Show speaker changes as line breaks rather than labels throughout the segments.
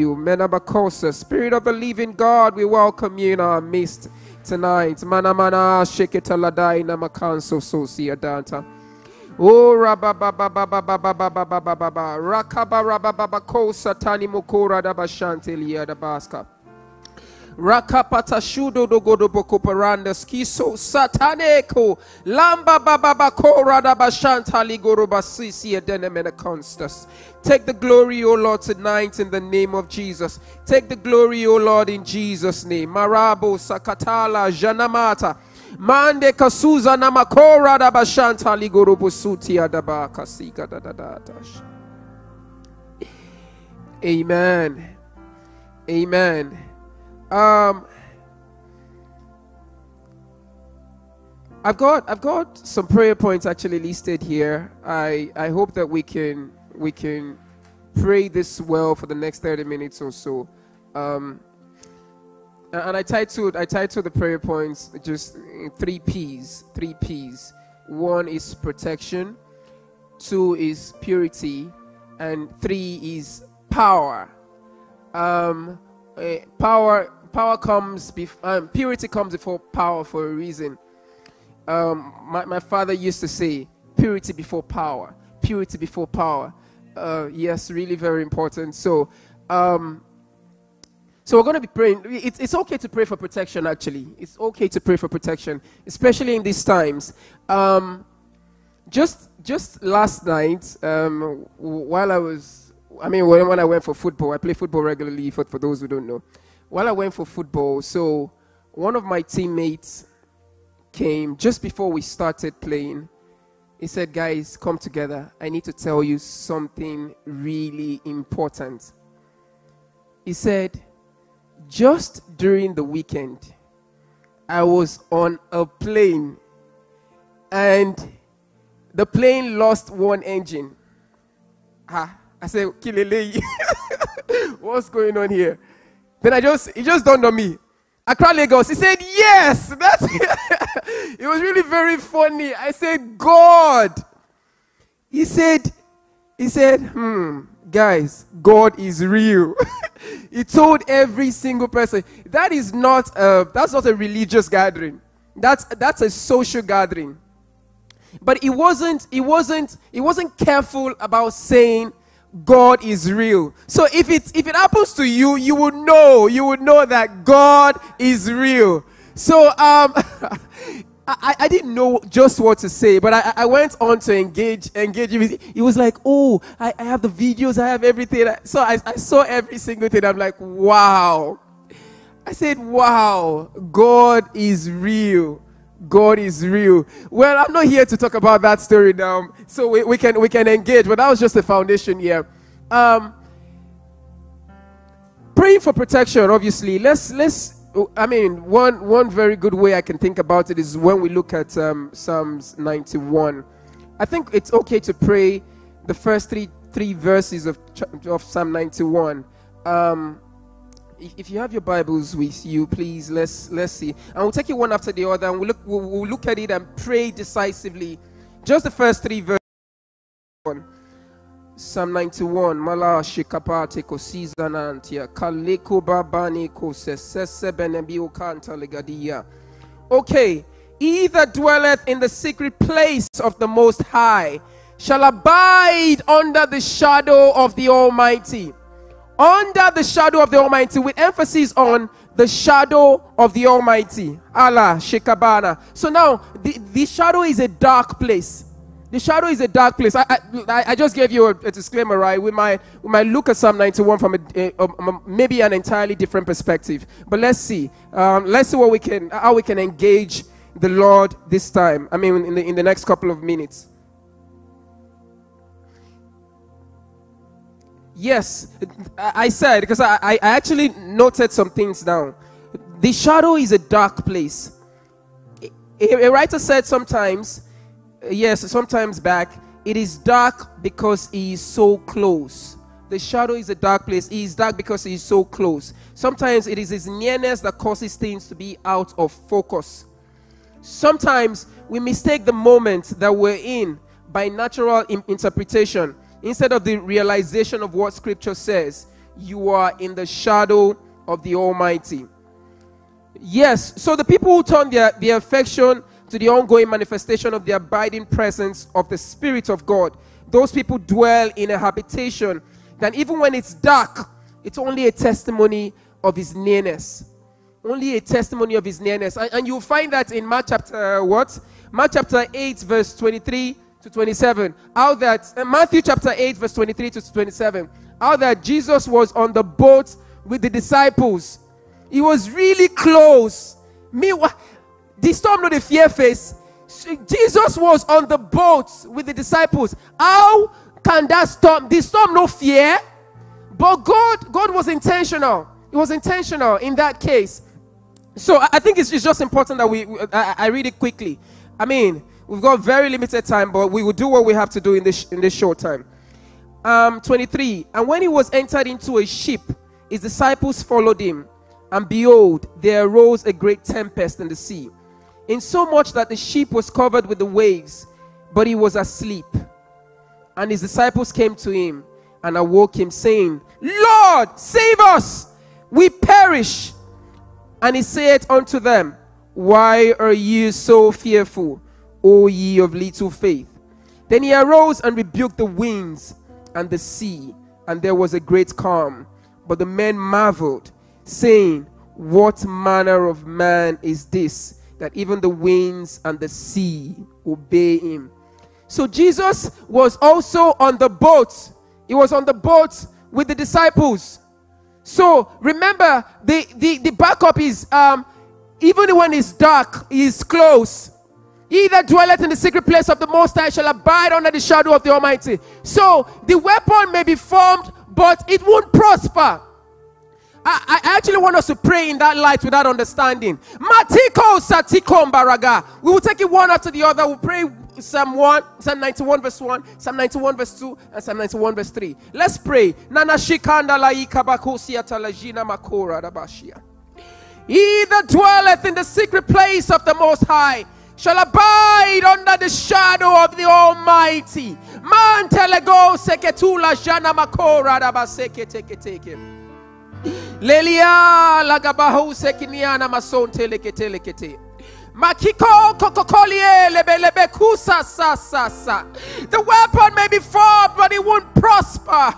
you. Menabakosa, Spirit of the living God, we welcome you in our midst tonight. Mana mana sheketa ladai namakanso sosia danta. Oh rababababababababababa rakaba rabababakosa tani mukura dabashante liya dabaska. Rakapata shudo dogodo boko paranda skiso sataneko lamba bababako radabashanta ligoro basisi edenemena constas. Take the glory, O Lord, tonight in the name of Jesus. Take the glory, O Lord, in Jesus' name. Marabo sakatala janamata mande kasuza namakora dabashanta ligoro bosuti adabaka sika dadadash. Amen. Amen. I've got some prayer points actually listed here. I hope that we can pray this well for the next 30 minutes or so. And I titled the prayer points just 3 P's. 3 P's. 1 is protection, 2 is purity, and 3 is power. Power comes purity comes before power for a reason. My father used to say, purity before power. Purity before power. Yes, really very important. So we're going to be praying. It's okay to pray for protection, actually. It's okay to pray for protection, especially in these times. Just last night, when I went for football, I play football regularly, for those who don't know. While I went for football, so one of my teammates came just before we started playing. He said, guys, come together. I need to tell you something really important. He said, just during the weekend, I was on a plane and the plane lost one engine. I said, Kilele, what's going on here? Then it just dawned on me. Accra, Lagos. He said, yes, that's it. It was really very funny. I said, God. He said, guys, God is real. He told every single person. That's not a religious gathering. That's a social gathering. But he wasn't careful about saying God is real. So if it happens to you, you would know that God is real. So I didn't know just what to say, but I went on to engage him. He was like, oh, I have the videos, I have everything. So I saw every single thing. I'm like, wow. I said, wow, God is real. God is real. Well, I'm not here to talk about that story now, so we can engage, but that was just the foundation here. Praying for protection, obviously. One very good way I can think about it is when we look at Psalms 91. I think it's okay to pray the first three verses of Psalm 91. If you have your Bibles with you, please, let's see. And we'll take it one after the other, and we'll look at it and pray decisively. Just the first 3 verses. Psalm 91. Mala shikapate ko sizanantia kaleko babani ko sesese benebio kanta legadia. Okay, he that dwelleth in the secret place of the Most High shall abide under the shadow of the Almighty. Under the shadow of the Almighty, with emphasis on the shadow of the Almighty. Allah, Shekabana. So now, the shadow is a dark place. The shadow is a dark place. I just gave you a disclaimer, right? We might look at Psalm 91 from maybe an entirely different perspective. But let's see. Let's see how we can engage the Lord this time. I mean, in the next couple of minutes. Yes, I said, because I actually noted some things down. The shadow is a dark place. A writer said sometimes back, it is dark because he is so close. The shadow is a dark place. He is dark because he is so close. Sometimes it is his nearness that causes things to be out of focus. Sometimes we mistake the moment that we're in by natural interpretation, instead of the realization of what Scripture says. You are in the shadow of the Almighty. Yes, so the people who turn their affection to the ongoing manifestation of the abiding presence of the Spirit of God, those people dwell in a habitation that even when it's dark, it's only a testimony of His nearness. Only a testimony of His nearness. And you'll find that in Mark chapter Mark chapter 8 verse 23 to 27. Matthew chapter 8 verse 23 to 27. How that Jesus was on the boat with the disciples. He was really close. The storm, not the fear face. Jesus was on the boat with the disciples. How can that storm? The storm no fear. But God was intentional. It was intentional in that case. So I think it's just important that I read it quickly. I mean, we've got very limited time, but we will do what we have to do in this short time. 23. And when he was entered into a ship, his disciples followed him. And behold, there arose a great tempest in the sea, insomuch that the ship was covered with the waves, but he was asleep. And his disciples came to him and awoke him, saying, Lord, save us, we perish. And he said unto them, Why are ye so fearful, O ye of little faith? Then he arose and rebuked the winds and the sea, and there was a great calm. But the men marveled, saying, What manner of man is this, that even the winds and the sea obey him? So Jesus was also on the boat. He was on the boat with the disciples. So remember, the backup is, even when it's dark, he is close. He that dwelleth in the secret place of the Most High shall abide under the shadow of the Almighty. So the weapon may be formed, but it won't prosper. I actually want us to pray in that light with that understanding. Matiko Satikom Baraga. We will take it one after the other. We'll pray Psalm 1, Psalm 91 verse 1, Psalm 91 verse 2, and Psalm 91 verse 3. Let's pray. Nana Shikanda Laika Bakosia Talajina Makora Dabashia. He that dwelleth in the secret place of the Most High shall abide under the shadow of the Almighty. Man telego seketula jana makora dabaseke teke. Lelia lagabahu sekiniana masonte lekete. Makiko kokokolie lebelebe The weapon may be formed, but it won't prosper.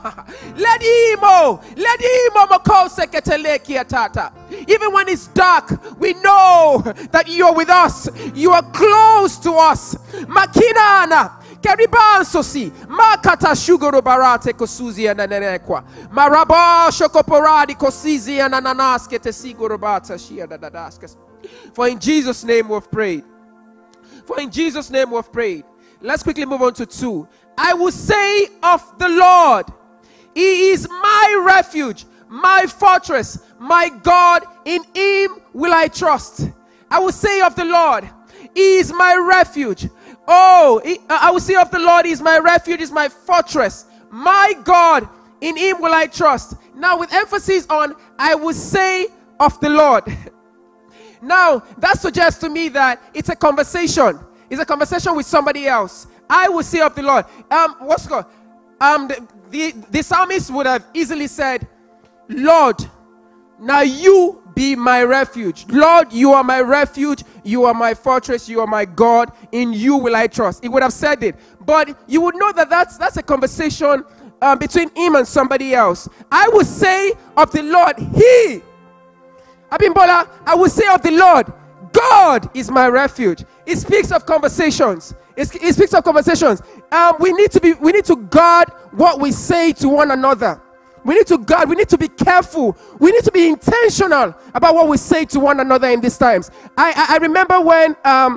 Even when it's dark, we know that you're with us. You are close to us. Makinana. Keribansosi makata shugoro barate kosuzi ananekwa maraba shokoporadi kosizi anananas ketesigoro bata shia dadaskas. For in Jesus' name we've prayed. For in Jesus' name we've prayed. Let's quickly move on to 2. I will say of the Lord, He is my refuge, my fortress, my God, in Him will I trust. I will say of the Lord, He is my refuge. I will say of the Lord, He is my refuge, He is my fortress, my God, in Him will I trust. Now with emphasis on, I will say of the Lord. Now, that suggests to me that it's a conversation. It's a conversation with somebody else. I will say of the Lord. What's called? The psalmist would have easily said, Lord, now you be my refuge. Lord, you are my refuge. You are my fortress. You are my God. In you will I trust. He would have said it. But you would know that that's a conversation between him and somebody else. I will say of the Lord, He. Abimbola, I will say of the Lord, God is my refuge. It speaks of conversations. It speaks of conversations. We need to guard what we say to one another. We need to guard. We need to be careful. We need to be intentional about what we say to one another in these times. I remember when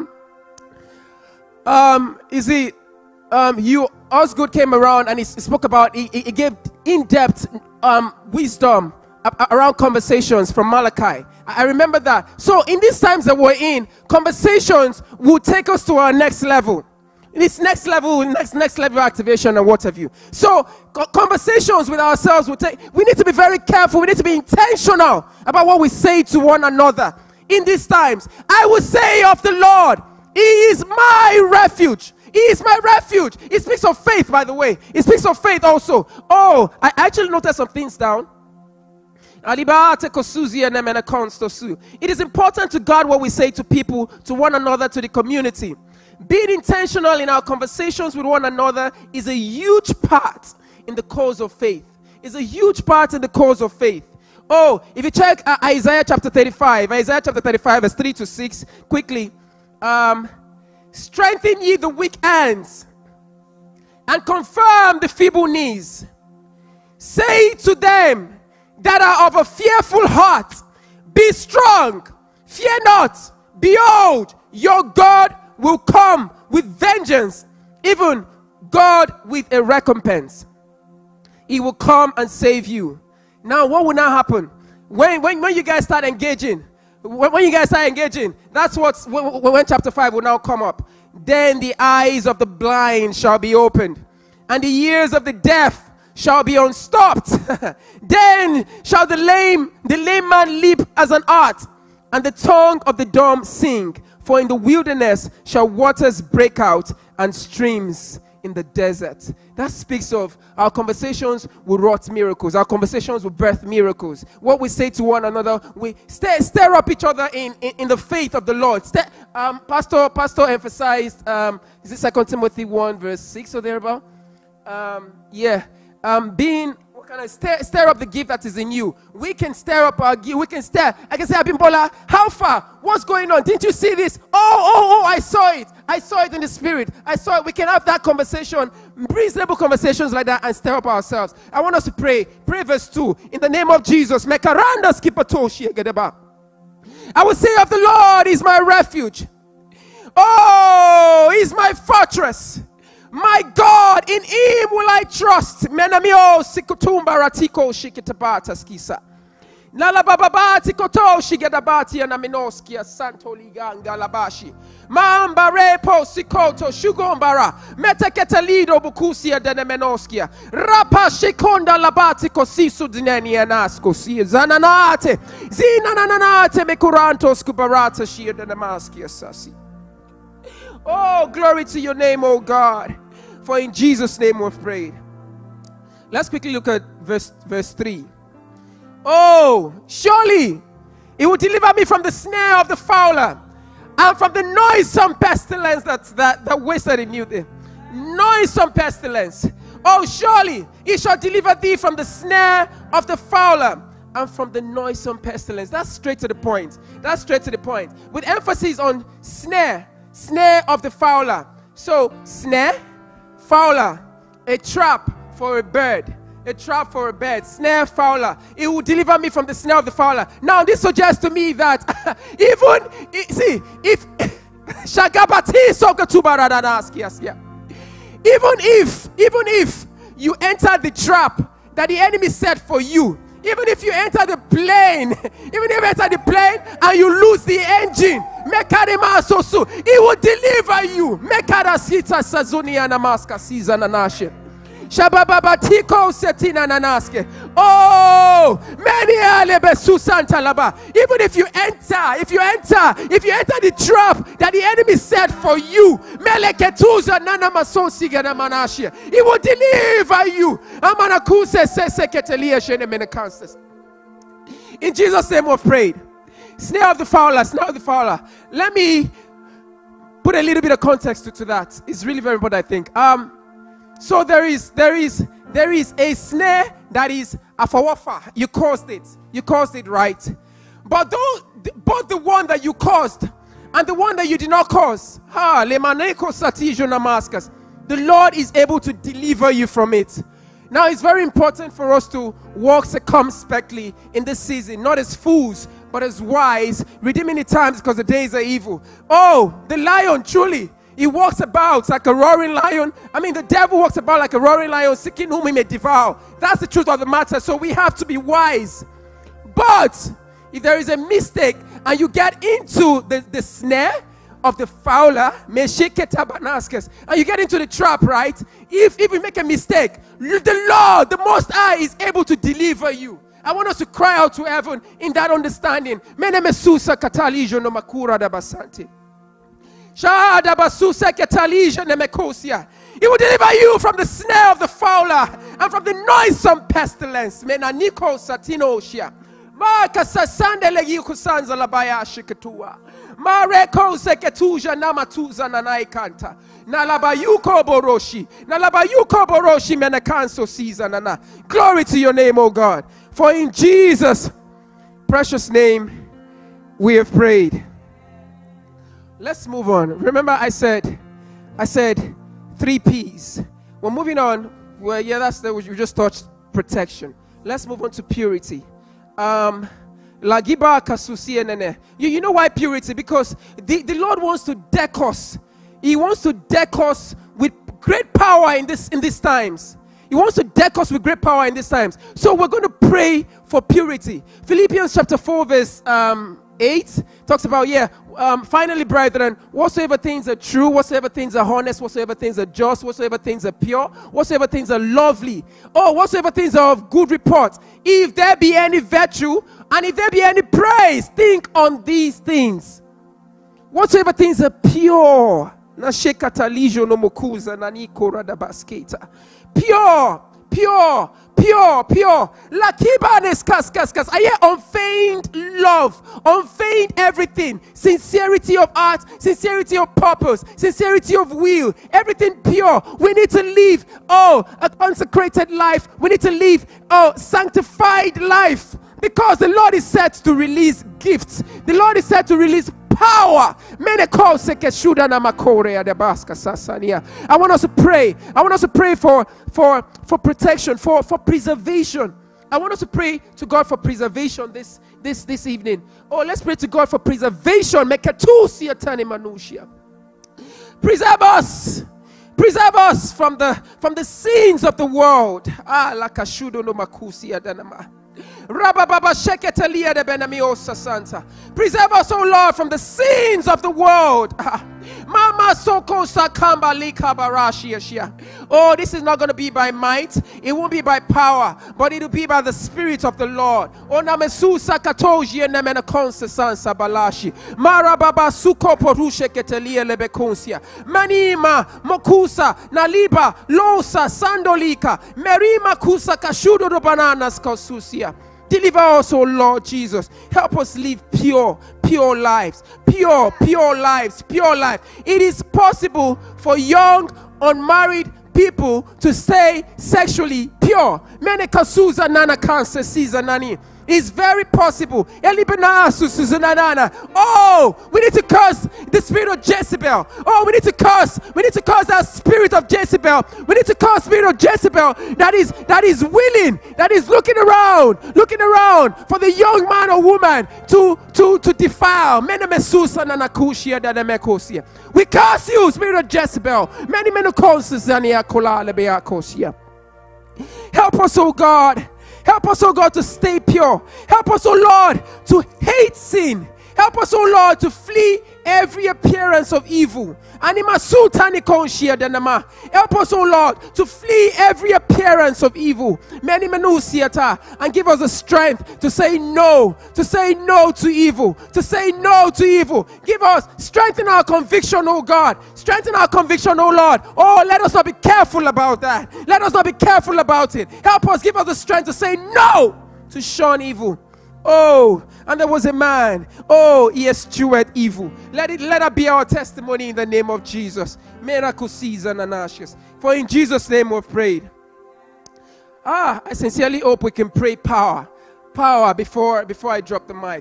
Osgood came around and he spoke about. He gave in-depth wisdom around conversations from Malachi. I remember that. So in these times that we're in, conversations will take us to our next level. This next level activation and what have you. So conversations with ourselves we need to be very careful. We need to be intentional about what we say to one another in these times. I will say of the Lord, He is my refuge. He is my refuge. It speaks of faith, by the way. It speaks of faith also. Oh, I actually noted some things down. It is important to guard what we say to people, to one another, to the community. Being intentional in our conversations with one another is a huge part in the cause of faith. It's a huge part in the cause of faith. Oh, if you check Isaiah chapter 35 verse 3 to 6, quickly. Strengthen ye the weak hands and confirm the feeble knees. Say to them that are of a fearful heart, be strong, fear not. Behold, your God will come with vengeance, even God with a recompense. He will come and save you. Now, what will now happen? When you guys start engaging, that's when chapter 5 will now come up. Then the eyes of the blind shall be opened, and the ears of the deaf shall be unstopped. Then shall the lame man leap as an hart, and the tongue of the dumb sing. For in the wilderness shall waters break out, and streams in the desert. That speaks of our conversations will wrought miracles. Our conversations will birth miracles. What we say to one another, we stir up each other in the faith of the Lord. Pastor emphasized, is it 2 Timothy 1 verse 6 or thereabout? Stir up the gift that is in you. We can stir up our gift. We can stir. I can say, Abimbola, how far? What's going on? Didn't you see this? Oh, I saw it. I saw it in the spirit. I saw it. We can have that conversation, reasonable conversations like that, and stir up ourselves. I want us to pray. Pray verse 2. In the name of Jesus. I will say of the Lord is my refuge. Oh, He's my fortress. My God, in Him will I trust. Menamio sikutumba ratiko shikitabata skisa. Nalababati koto shigedabati anaminoskia santo liganga labashi. Mamba repo sikoto shugombara. Meteketalido bukusia denemenoskia. Rapa shikonda labati kosisu dineni anasko si zananate. Zinananate mekuranto skubarata shia denemaskia sasi. Oh, glory to your name, oh God. For in Jesus' name we've prayed. Let's quickly look at verse 3. Oh, surely He will deliver me from the snare of the fowler And from the noisome pestilence that wasted in you. Noisome pestilence. Oh, surely he shall deliver thee from the snare of the fowler and from the noisome pestilence. That's straight to the point. That's straight to the point. With emphasis on snare. Snare of the fowler. So, snare, fowler, a trap for a bird. A trap for a bird. Snare, fowler. It will deliver me from the snare of the fowler. Now, this suggests to me that if you enter the trap that the enemy set for you, even if you enter the plane, and you lose the engine, it will deliver you. Oh, many even if you enter the trap that the enemy set for you, it will deliver you. In Jesus' name we've prayed. Snare of the fowler, snare of the fowler. Let me put a little bit of context to that. It's really very important, I think. So there is a snare that is a fawafa. You caused it, right? But both the one that you caused and the one that you did not cause, the Lord is able to deliver you from it. Now it's very important for us to walk circumspectly in this season, not as fools, but as wise, redeeming the times because the days are evil. Oh, the lion truly, he walks about like a roaring lion. I mean, the devil walks about like a roaring lion, seeking whom he may devour. That's the truth of the matter. So we have to be wise. But if there is a mistake and you get into the snare of the fowler, and you get into the trap, right? If you make a mistake, the Lord, the Most High, is able to deliver you. I want us to cry out to heaven in that understanding. He will deliver you from the snare of the fowler and from the noisome pestilence. Glory to your name, O God. For in Jesus' precious name we have prayed. Let's move on. Remember I said 3 P's. We're moving on. Well, yeah, that's the you just touched protection. Let's move on to purity. You know why purity? Because the Lord wants to deck us. He wants to deck us with great power in these times. He wants to deck us with great power in these times. So we're going to pray for purity. Philippians chapter 4 verse 8 talks about, finally, brethren, whatsoever things are true, whatsoever things are honest, whatsoever things are just, whatsoever things are pure, whatsoever things are lovely, whatsoever things are of good report, if there be any virtue, and if there be any praise, think on these things. Whatsoever things are pure, pure. Lakibanes kas. I hear unfeigned love, unfeigned everything, sincerity of heart, sincerity of purpose, sincerity of will, everything pure. We need to live, a consecrated life. We need to live, sanctified life, because the Lord is set to release gifts. The Lord is set to release power. I want us to pray. I want us to pray for protection, for preservation. I want us to pray to God for preservation this evening. Let's pray to God for preservation. Preserve us. Preserve us from the sins of the world. Preserve us, O Lord, from the sins of the world. This is not going to be by might, it won't be by power, but it will be by the Spirit of the Lord. Manima mokusa naliba losa sandolika merima kusa kashudo do bananas kosusia. Deliver us, oh Lord Jesus. Help us live pure lives. Pure lives. It is possible for young, unmarried people to stay sexually pure. It's very possible. Oh, we need to curse the spirit of Jezebel. Oh, we need to curse that spirit of Jezebel. We need to curse spirit of Jezebel that is willing, that is looking around for the young man or woman to defile. We curse you, spirit of Jezebel. Help us, oh God. Help us, oh God, to stay pure. Help us, oh Lord, to hate sin. Help us, oh Lord, to flee every appearance of evil. Help us, oh Lord, to flee every appearance of evil. And give us the strength to say no to evil. Give us, strengthen our conviction, oh God. Strengthen our conviction, oh Lord. Oh, let us not be careful about that. Let us not be careful about it. Help us, give us the strength to say no, to shun evil. Oh, and there was a man. Oh, he eschewed evil. Let it be our testimony in the name of Jesus. For in Jesus' name we've prayed. I sincerely hope we can pray power before I drop the mic.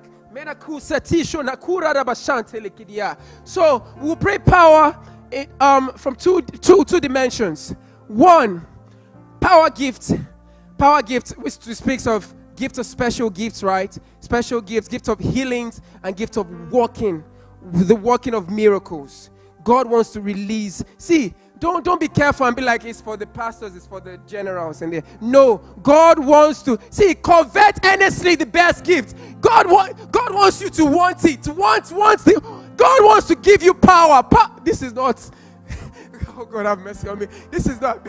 So we'll pray power from two dimensions. One, power gift, which speaks of gift of special gifts, right? Special gifts, gift of healings, and gift of the working of miracles. God wants to release. See, don't be careful and be like it's for the pastors, it's for the generals, and no. God wants to covet earnestly the best gift. God wants you to want it. God wants to give you power. This is not. Oh God, have mercy on me. This is not.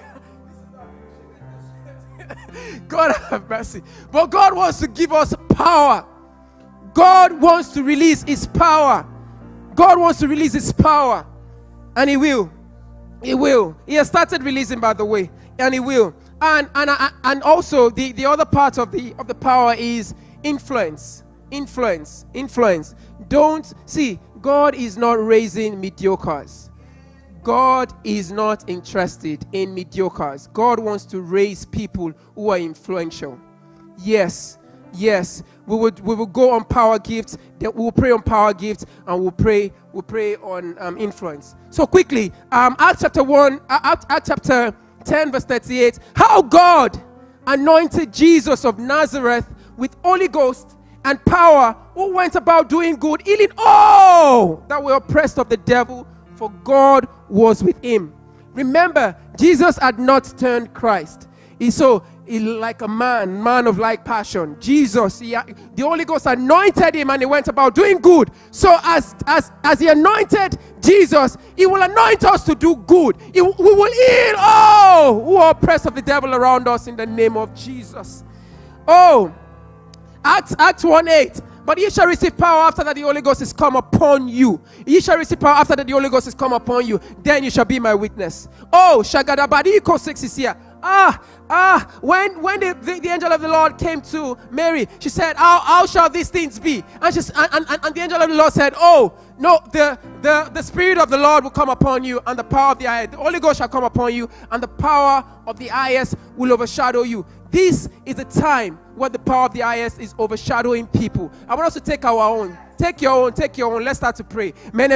God have mercy. But God wants to give us power. God wants to release His power. God wants to release His power. And He will. He will. He has started releasing, by the way. And He will. And also the other part of the power is influence. Influence. Don't see, God is not raising mediocres. God is not interested in mediocres. God wants to raise people who are influential. Yes. We will go on power gifts. Then we will pray on power gifts, and we'll pray on influence. So quickly, Acts chapter 10, verse 38. How God anointed Jesus of Nazareth with Holy Ghost and power, who went about doing good, healing all that were oppressed of the devil, for God was with him. Remember, Jesus had not turned Christ. He like a man of like passion. Jesus, the Holy Ghost anointed him, and he went about doing good. So as he anointed Jesus, he will anoint us to do good. We will heal all who are oppressed of the devil around us in the name of Jesus. Oh, Acts 1:8. But ye shall receive power after that the Holy Ghost is come upon you. Ye shall receive power after that the Holy Ghost is come upon you. Then you shall be my witness. Oh, Shagadabadiko 6 is here. When the angel of the Lord came to Mary, she said, how shall these things be? And the angel of the Lord said, oh, no, the Spirit of the Lord will come upon you, and the power of the highest, the Holy Ghost shall come upon you, and the power of the highest will overshadow you. This is the time where the power of the highest is overshadowing people. I want us to take our own. Take your own. Let's start to pray.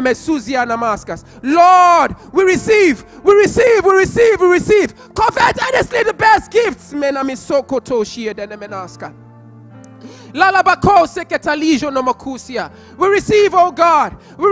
Lord, we receive. Covet earnestly the best gifts. We receive, oh God. We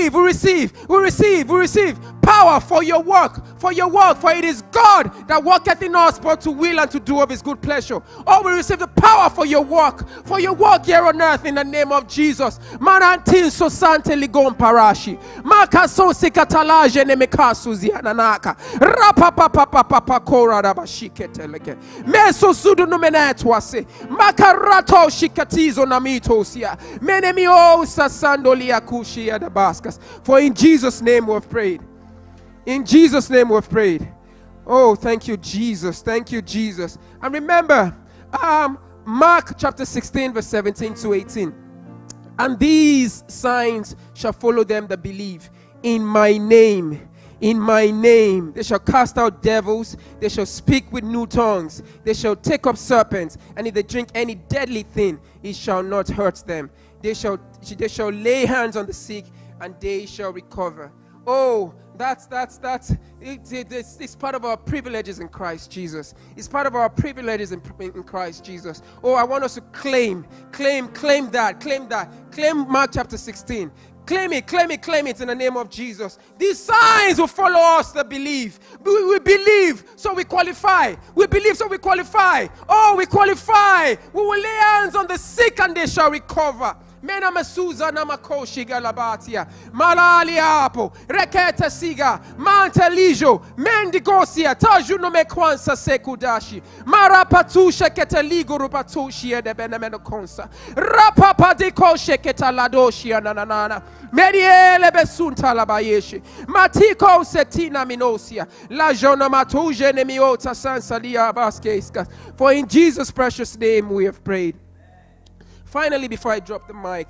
receive power for your work. For it is God that worketh in us both to will and to do of His good pleasure. Oh, we receive the power for your work here on earth in the name of Jesus. Marantin so sante ligon parashi. Makaso sikatalaje nemekasu ziananaka. Rapapapapapapa kora rabashiketeleke. Meso sudu numenetwase. Makarato shikatizo namitosia. Menemio sasandolia kushia dabaskas. For in Jesus' name we have prayed. In Jesus' name we have prayed. Oh, thank you, Jesus. And remember, Mark chapter 16 verse 17 to 18. And these signs shall follow them that believe. In my name they shall cast out devils, they shall speak with new tongues, they shall take up serpents, and if they drink any deadly thing, it shall not hurt them. They shall lay hands on the sick, and they shall recover. Oh, it's part of our privileges in Christ Jesus. It's part of our privileges in Christ Jesus. Oh, I want us to claim that. Claim Mark chapter 16. Claim it in the name of Jesus. These signs will follow us that believe. We believe, so we qualify. We believe, so we qualify. Oh, we qualify. We will lay hands on the sick and they shall recover. Mena masuza na makoshi galabatia malali apo reketa siga mantelijo mendigosia tajuno mekwansa sekudashi marapatusha keteligo rupatushi de benemeno konsa rapapa de koshe ketaladoshi nanana mediele besunta labayeshi matiko setina minosia la jona matuje nemiota sansalia baskeska. For in Jesus' precious name we have prayed. Finally, before I drop the mic,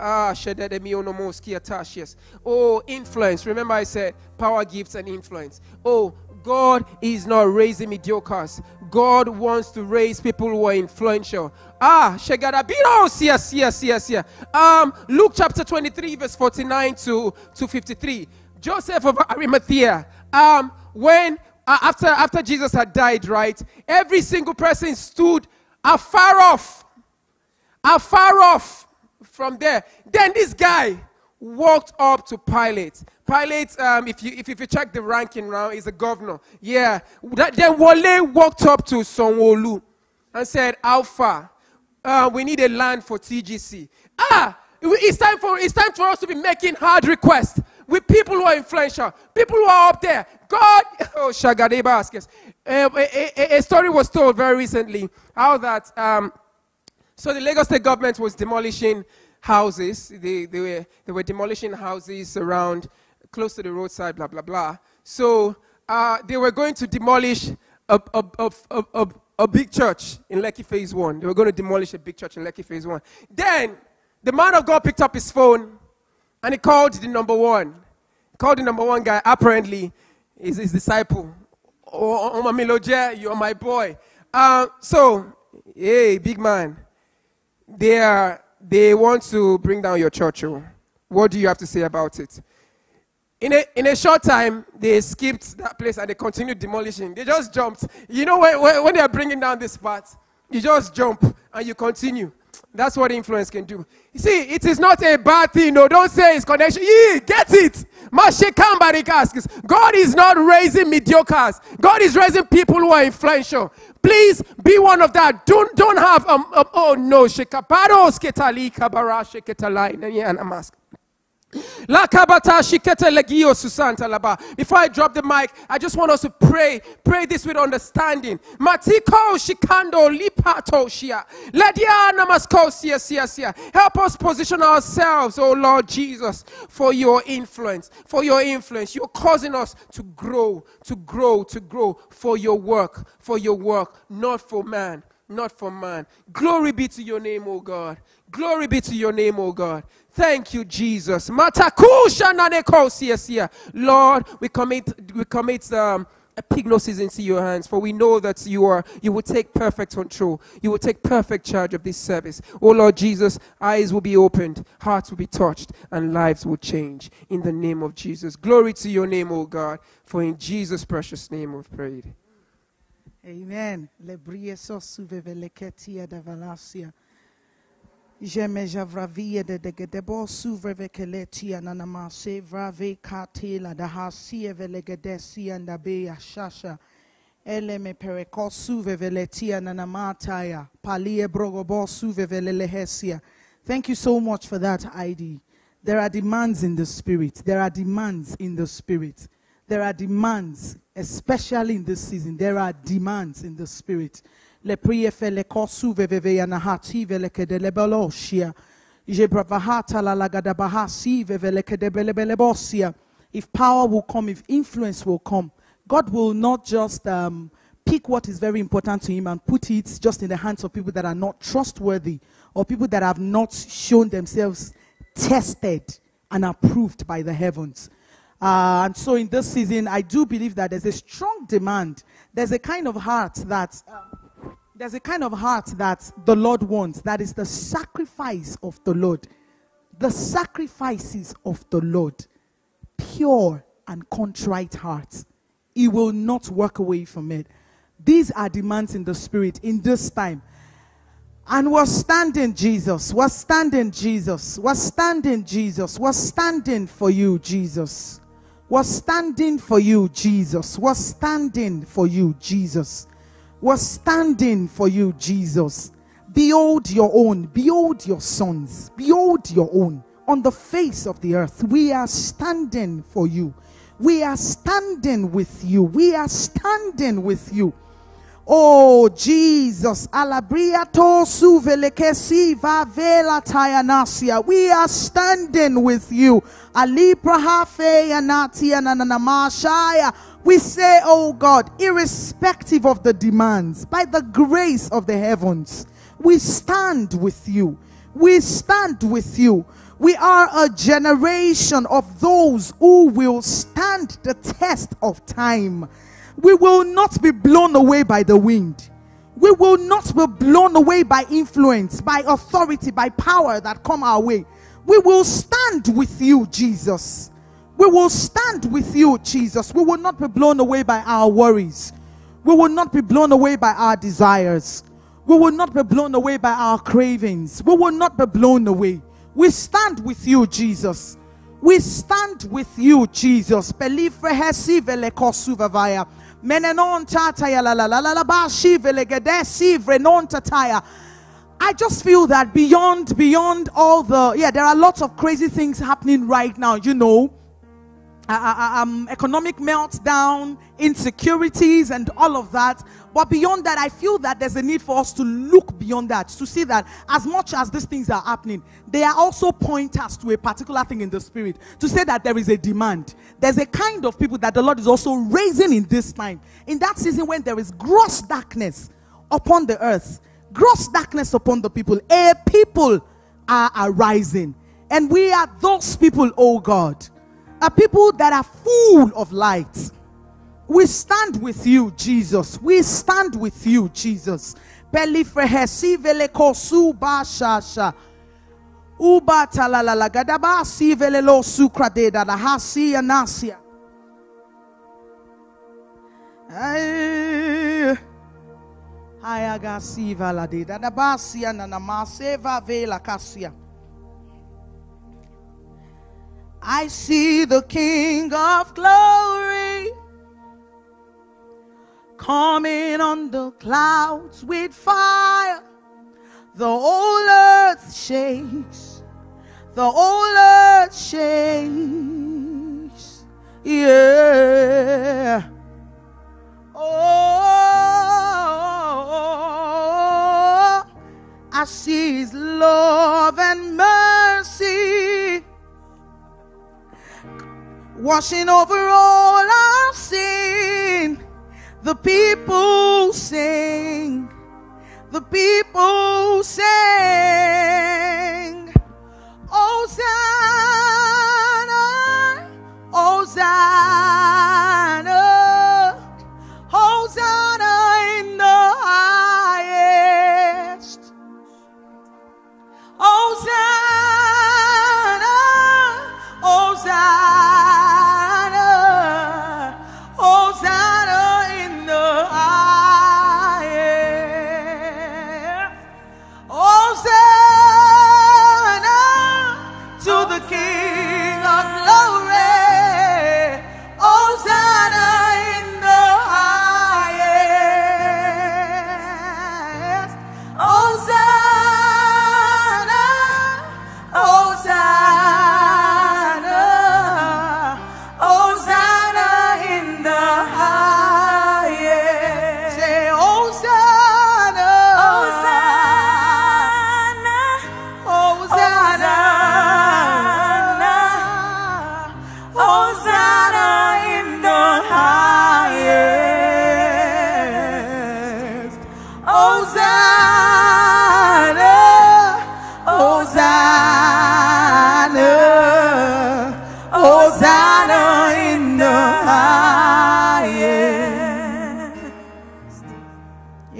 influence. Remember I said power, gifts, and influence. Oh, God is not raising mediocres. God wants to raise people who are influential. Yes. Luke chapter 23, verse 49 to 53. Joseph of Arimathea. After Jesus had died, right? Every single person stood afar off from there. Then this guy walked up to Pilate. Pilate, if you check the ranking now, is a governor. Yeah. Then Wale walked up to Sonwolu and said, Alpha, we need a land for TGC. It's time for us to be making hard requests with people who are influential, people who are up there. God, Shagadeba asks. A story was told very recently how that so the Lagos State government was demolishing houses. They were demolishing houses around, close to the roadside, blah, blah, blah. So they were going to demolish a big church in Lekki Phase 1. They were going to demolish a big church in Lekki Phase 1. Then the man of God picked up his phone and he called the number one. He called the number one guy. Apparently, is his disciple. Oh, Mamiloje, you're my boy. So, hey, big man. They want to bring down your church. What do you have to say about it? In a short time, they skipped that place and they continued demolishing. They just jumped. You know, when they are bringing down this part, you just jump and you continue. That's what influence can do. You see, it is not a bad thing. No, don't say it's connection. Get it. God is not raising mediocres. God is raising people who are influential. Please be one of that. Don't have oh no, shekaparos ketali kabara sheketalai namask. Before I drop the mic, I just want us to pray this with understanding. Help us position ourselves, oh Lord Jesus, for your influence. You're causing us to grow for your work, not for man. Glory be to your name, oh God. Glory be to your name, oh God. Thank you, Jesus. Lord, we commit Epignosis into your hands, for we know that you will take perfect control. You will take perfect charge of this service. Oh Lord Jesus, eyes will be opened, hearts will be touched, and lives will change. In the name of Jesus. Glory to your name, oh God, for in Jesus' precious name we've prayed.
Amen. Jeme javravia de gedebo suvrevekeletia nanama sevrave katela da hasie velegedesi and abeya shasha eleme pereko suveveletia nanamataya palie brogobo suvevelelehesia. Thank you so much for that ID. There are demands in the spirit. There are demands, especially in this season. There are demands in the spirit. Le priye fele kosu veveve ya nahati vele kedele beloshia. Je bravahata la lagada bahasi vele kedebele belebosia. If power will come, if influence will come, God will not just pick what is very important to him and put it just in the hands of people that are not trustworthy or people that have not shown themselves tested and approved by the heavens. And so in this season, I do believe that there's a strong demand. There's a kind of heart that the Lord wants. That is the sacrifice of the Lord. The sacrifices of the Lord. Pure and contrite hearts. He will not walk away from it. These are demands in the spirit in this time. And we're standing, Jesus. We're standing, Jesus. We're standing, Jesus. We're standing for you, Jesus. We're standing for you, Jesus. We're standing for you, Jesus. We're standing for you, Jesus. Behold your own. Behold your sons. Behold your own. On the face of the earth, we are standing for you. We are standing with you. We are standing with you. Oh, Jesus. Alabriato suvelekesi vavela tayanasia. We are standing with you. Aliprahafe yanati ananamashaya. We say, oh God, irrespective of the demands, by the grace of the heavens, we stand with you. We stand with you. We are a generation of those who will stand the test of time. We will not be blown away by the wind. We will not be blown away by influence, by authority, by power that come our way. We will stand with you, Jesus. We will stand with you, Jesus. We will not be blown away by our worries. We will not be blown away by our desires. We will not be blown away by our cravings. We will not be blown away. We stand with you, Jesus. We stand with you, Jesus. I just feel that beyond all the, there are lots of crazy things happening right now, you know. Economic meltdown, insecurities, and all of that. But beyond that, I feel that there's a need for us to look beyond that, to see that as much as these things are happening, they are also pointers to a particular thing in the spirit, to say that there is a demand. There's a kind of people that the Lord is also raising in this time, in that season when there is gross darkness upon the earth, gross darkness upon the people. A people are arising, and we are those people, oh God. Are people that are full of light. We stand with you, Jesus. We stand with you, Jesus. Pelifrehesi veleko suba shasha. Uba talalala gadaba si velelo sukradeda la hasi anasia. Ayagasi valadeda da basia na namaseva vela kasia. I see the King of Glory coming on the clouds with fire. The whole earth shakes. The whole earth shakes. Yeah. Oh, I see His love and mercy washing over all our sin. The people sing. The people sing. Hosanna, Hosanna, Hosanna in the highest. Hosanna, Hosanna. Hosanna.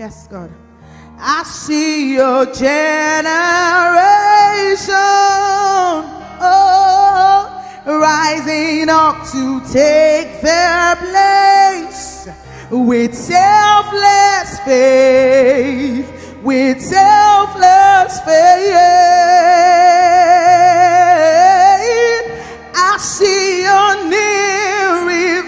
Yes, God. I see your generation, oh, rising up to take their place with selfless faith, with selfless faith. I see your new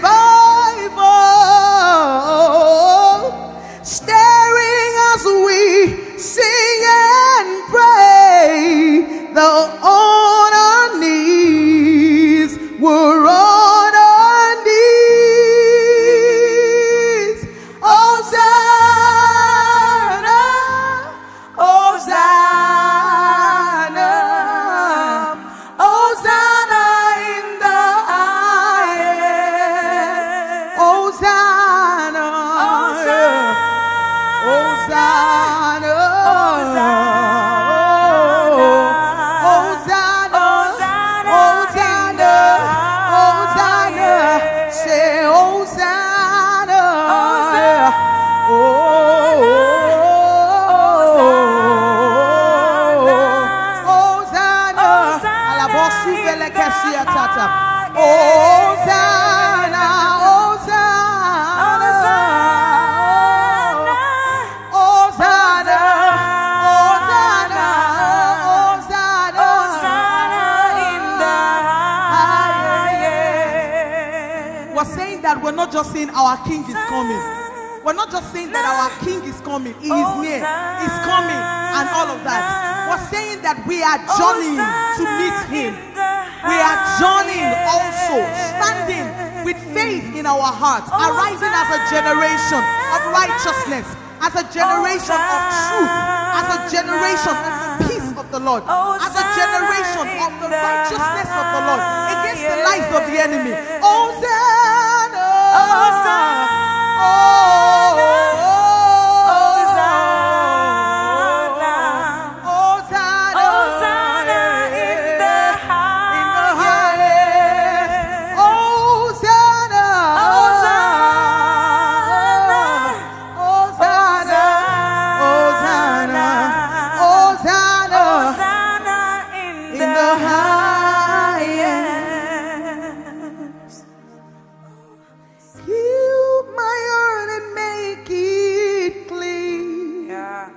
revival staring as we sing and pray. Though on our knees, we're on our knees. Hosanna, Hosanna, Hosanna in the highest. Hosanna, Hosanna, Hosanna, Hosanna, Hosanna, say Hosanna, Hosanna, Alabosu vele kesia tata, Hosanna, that we're not just saying our king is coming. We're not just saying that our king is coming. He is near. He's coming and all of that. We're saying that we are journeying to meet him. We are journeying also, standing with faith in our hearts, arising as a generation of righteousness, as a generation of truth, as a generation of the peace of the Lord, as a generation of the righteousness of the Lord against the lies of the enemy. Hosanna, Hosanna, Hosanna in the highest. Hosanna, Hosanna, Hosanna, Hosanna, Hosanna in the highest. Heal my heart and make it clean. Yeah.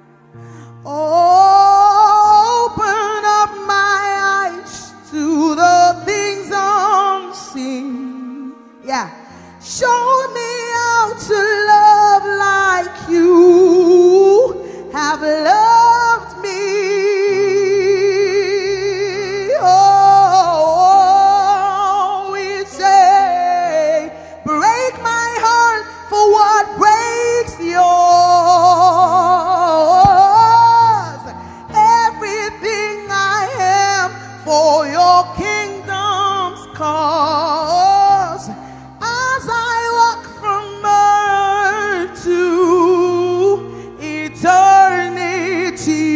Open up my eyes to the things unseen. Yeah. Show me how to love like you have loved me. Oh, we say, break my heart for what breaks yours. Everything I am for your kingdom's cause. As I walk from earth to eternity.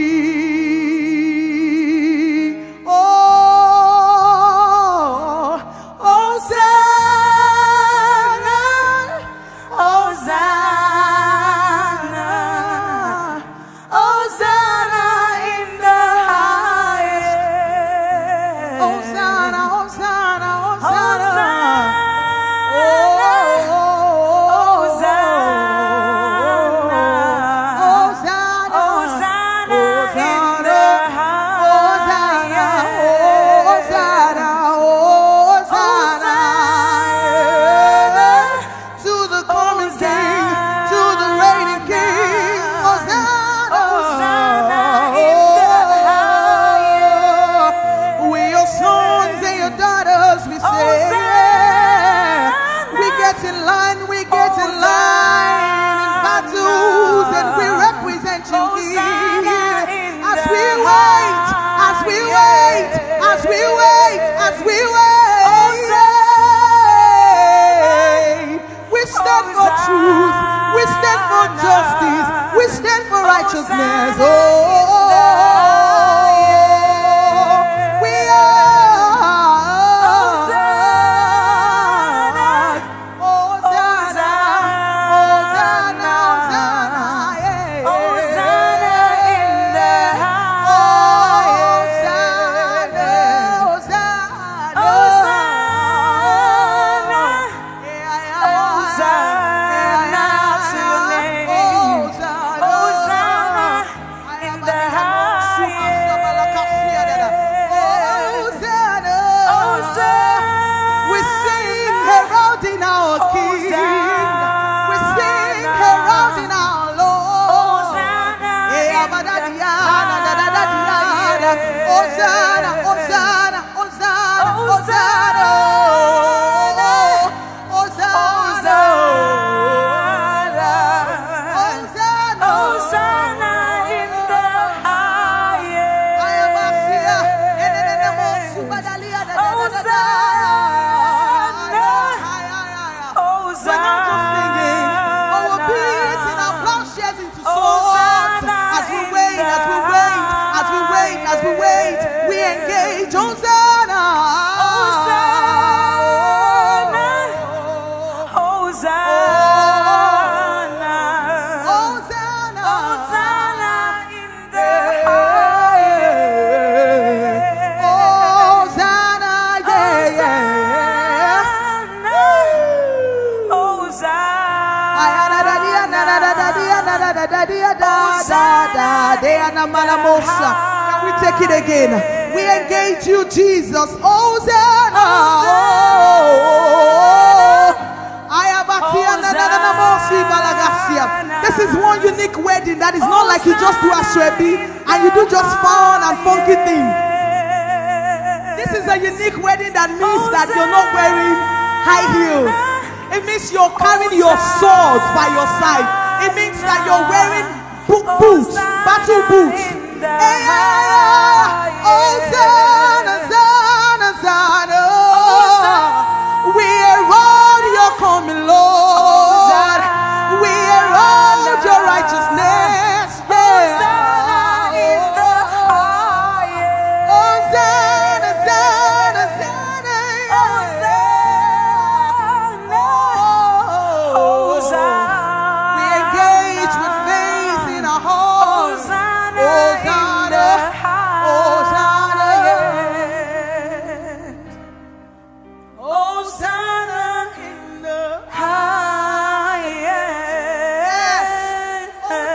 Oh, Hosanna, Hosanna, Hosanna in the highest. Hosanna, Hosanna, Hosanna. We stand for justice. We stand for righteousness. Oh, we are. Hosanna, Hosanna, Hosanna. Hosanna, Hosanna, Hosanna, Hosanna, Hosanna,
Hosanna in the highest.
As we wait, we engage. Hosanna,
Hosanna, Hosanna,
Hosanna,
Hosanna in the highest.
Hosanna, yeah,
Hosanna.
Can we take it again? We engage you, Jesus. Hosanna. This is one unique wedding that is not like you just do a shwebi and you do just fun and funky thing. This is a unique wedding that means that you're not wearing high heels. It means you're carrying your swords by your side. It means that you're wearing boots, battle boots. Hosanna, Hosanna, Hosanna. We herald your coming, Lord. We herald your righteousness.
Hosanna in the highest.
Hosanna, Hosanna, Hosanna. We engage with faith in our hearts.
Hosanna in the highest.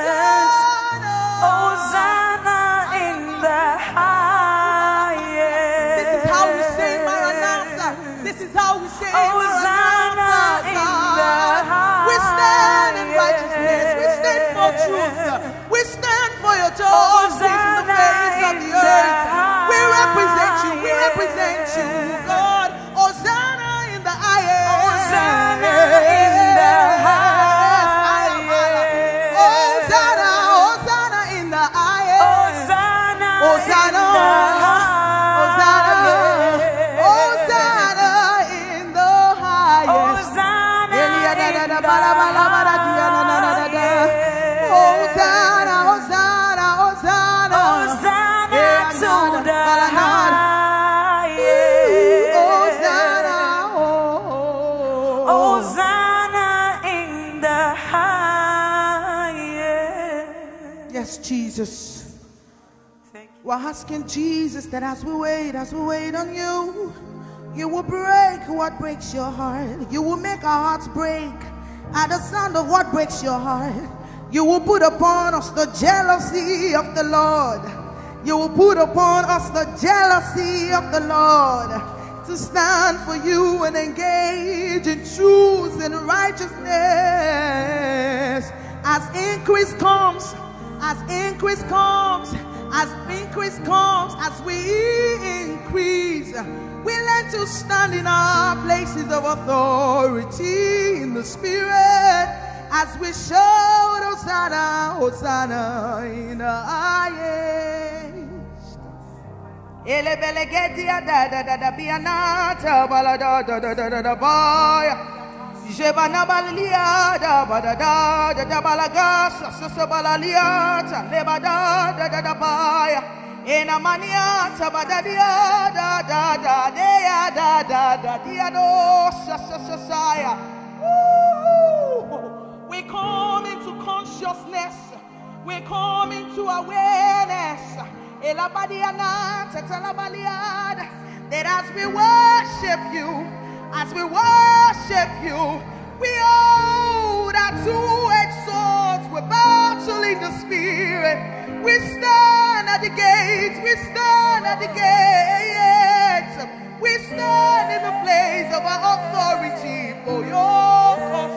Hosanna in the highest.
This is how we say Maranatha. This is how we say
Hosanna in the highest.
We stand in righteousness. We stand for truth. We stand for your justice in the face of the earth. We represent you. We represent you, God. Hosanna in the highest.
Hosanna in the highest.
Hosanna, Hosanna in the highest.
Hosanna
Hosanna,
in the
Hosanna,
highest.
Hosanna in the highest.
Hosanna in the
Hosanna, Hosanna, Hosanna.
Hosanna to the highest.
Hosanna,
Hosanna in the highest.
yes, Jesus.
Thank you.
We're asking Jesus that as we wait on you, you will break what breaks your heart. You will make our hearts break at the sound of what breaks your heart. You will put upon us the jealousy of the Lord. You will put upon us the jealousy of the Lord to stand for you and engage in truth and righteousness. As increase comes, as increase comes, as increase comes, as we increase, we learn to stand in our places of authority in the Spirit as we shout Hosanna, Hosanna in the highest. Ele belegedia da da da da bianata balada da da da da da boy. Jebana balia da ba da da da da balagas so balaliata lebada da da da boy. Ena maniata ba da dia da da da dea da da da dia do sa. We come into consciousness. We come into awareness. That as we worship you, we hold our two-edged swords. We're battling the spirit. We stand at the gates. We stand at the gates. We stand in the place of our authority for your cause.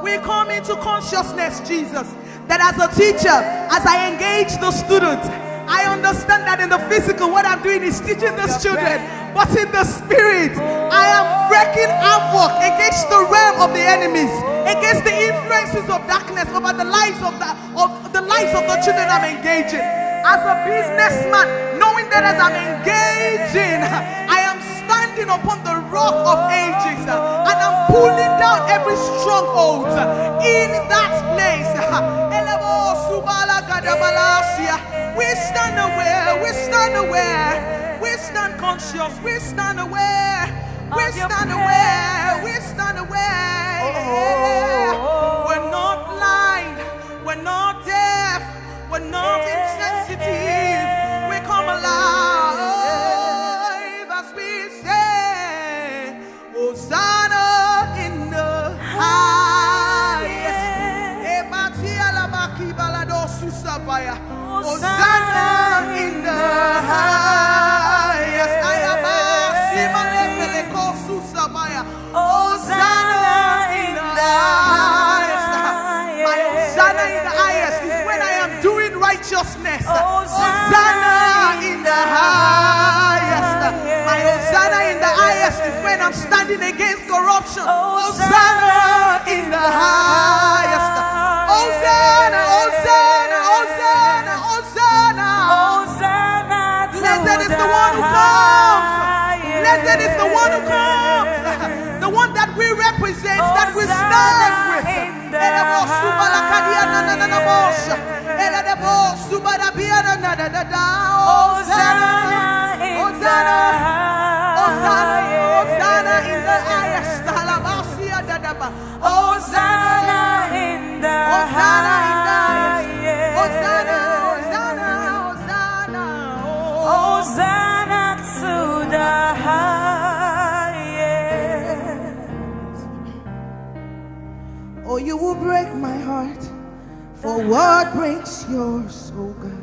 We come into consciousness, Jesus, that as a teacher, as I engage the students, I understand that in the physical, what I'm doing is teaching these children, but in the spirit, I am wreaking havoc against the realm of the enemies, against the influences of darkness over the lives of the children I'm engaging. As a businessman, knowing that as I'm engaging, I am standing upon the rock of ages, and I'm pulling down every stronghold in that place. We stand aware, we stand aware, we stand conscious, we stand aware, we stand aware, we stand aware. We're not blind, we're not deaf, we're not insensitive. We come alive as we say, Hosanna in the highest. Hosanna in the highest. Hosanna in the highest. My Hosanna in the highest is when I am doing righteousness. Hosanna in the highest. My Hosanna in the highest is when I'm standing against corruption. Hosanna in the highest. Hosanna, Hosanna, Hosanna, Hosanna. Blessed is the one who comes. Blessed is the one who comes. The one that we represent, that we stand with. Hosanna, Hosanna, Hosanna, Hosanna in the highest. Hosanna in the highest. Hosanna, Hosanna, Hosanna, Hosanna to the highest. Oh, you will break my heart for what breaks yours, oh God.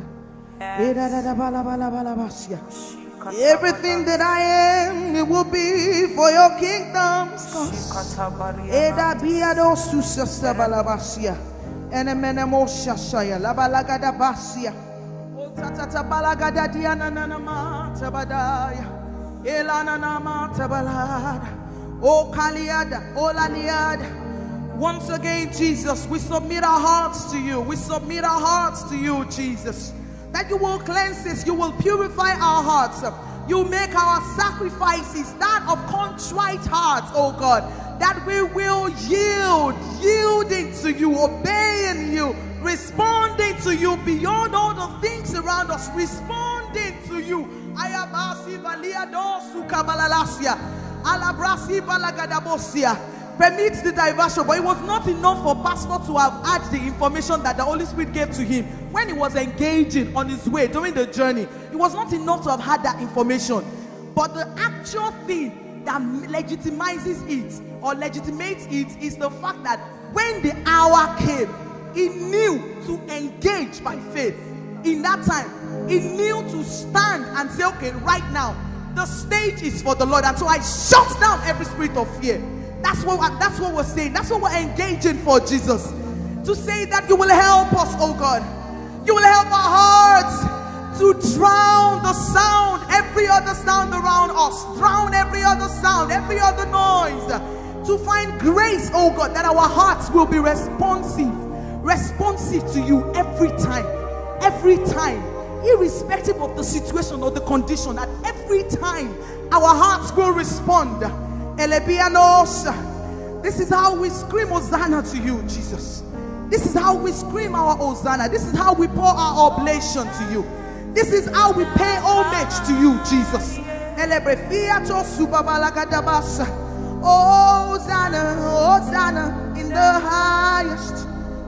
Everything that I am, it will be for your kingdom's cause. Once again, Jesus, we submit our hearts to you. We submit our hearts to you, Jesus. That you will cleanse us, you will purify our hearts. You make our sacrifices that of contrite hearts, oh God. That we will yielding to you, obeying you, responding to you beyond all the things around us, responding to you. Permits the diversion, but it was not enough for Pastor to have had the information that the Holy Spirit gave to him when he was engaging on his way during the journey. It was not enough to have had that information, but the actual thing that legitimizes it or legitimates it is the fact that when the hour came, he knew to engage by faith. In that time, he knew to stand and say, okay, right now the stage is for the Lord, and so I shut down every spirit of fear. That's what we're saying. That's what we're engaging for, Jesus. To say that you will help us, oh God. You will help our hearts to drown the sound, every other sound around us. Drown every other sound, every other noise. To find grace, oh God, that our hearts will be responsive to you every time. Every time. Irrespective of the situation or the condition, at every time our hearts will respond. This is how we scream Hosanna to you, Jesus. This is how we scream our Hosanna. This is how we pour our oblation to you. This is how we pay homage to you, Jesus. Hosanna, Hosanna in the highest.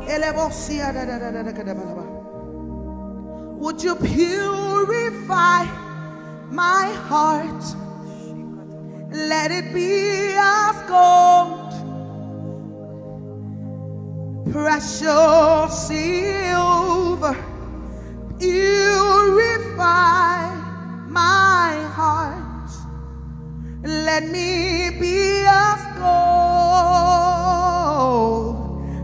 Would you purify my heart? Let it be as gold, precious silver. Purify my heart. Let me be as gold,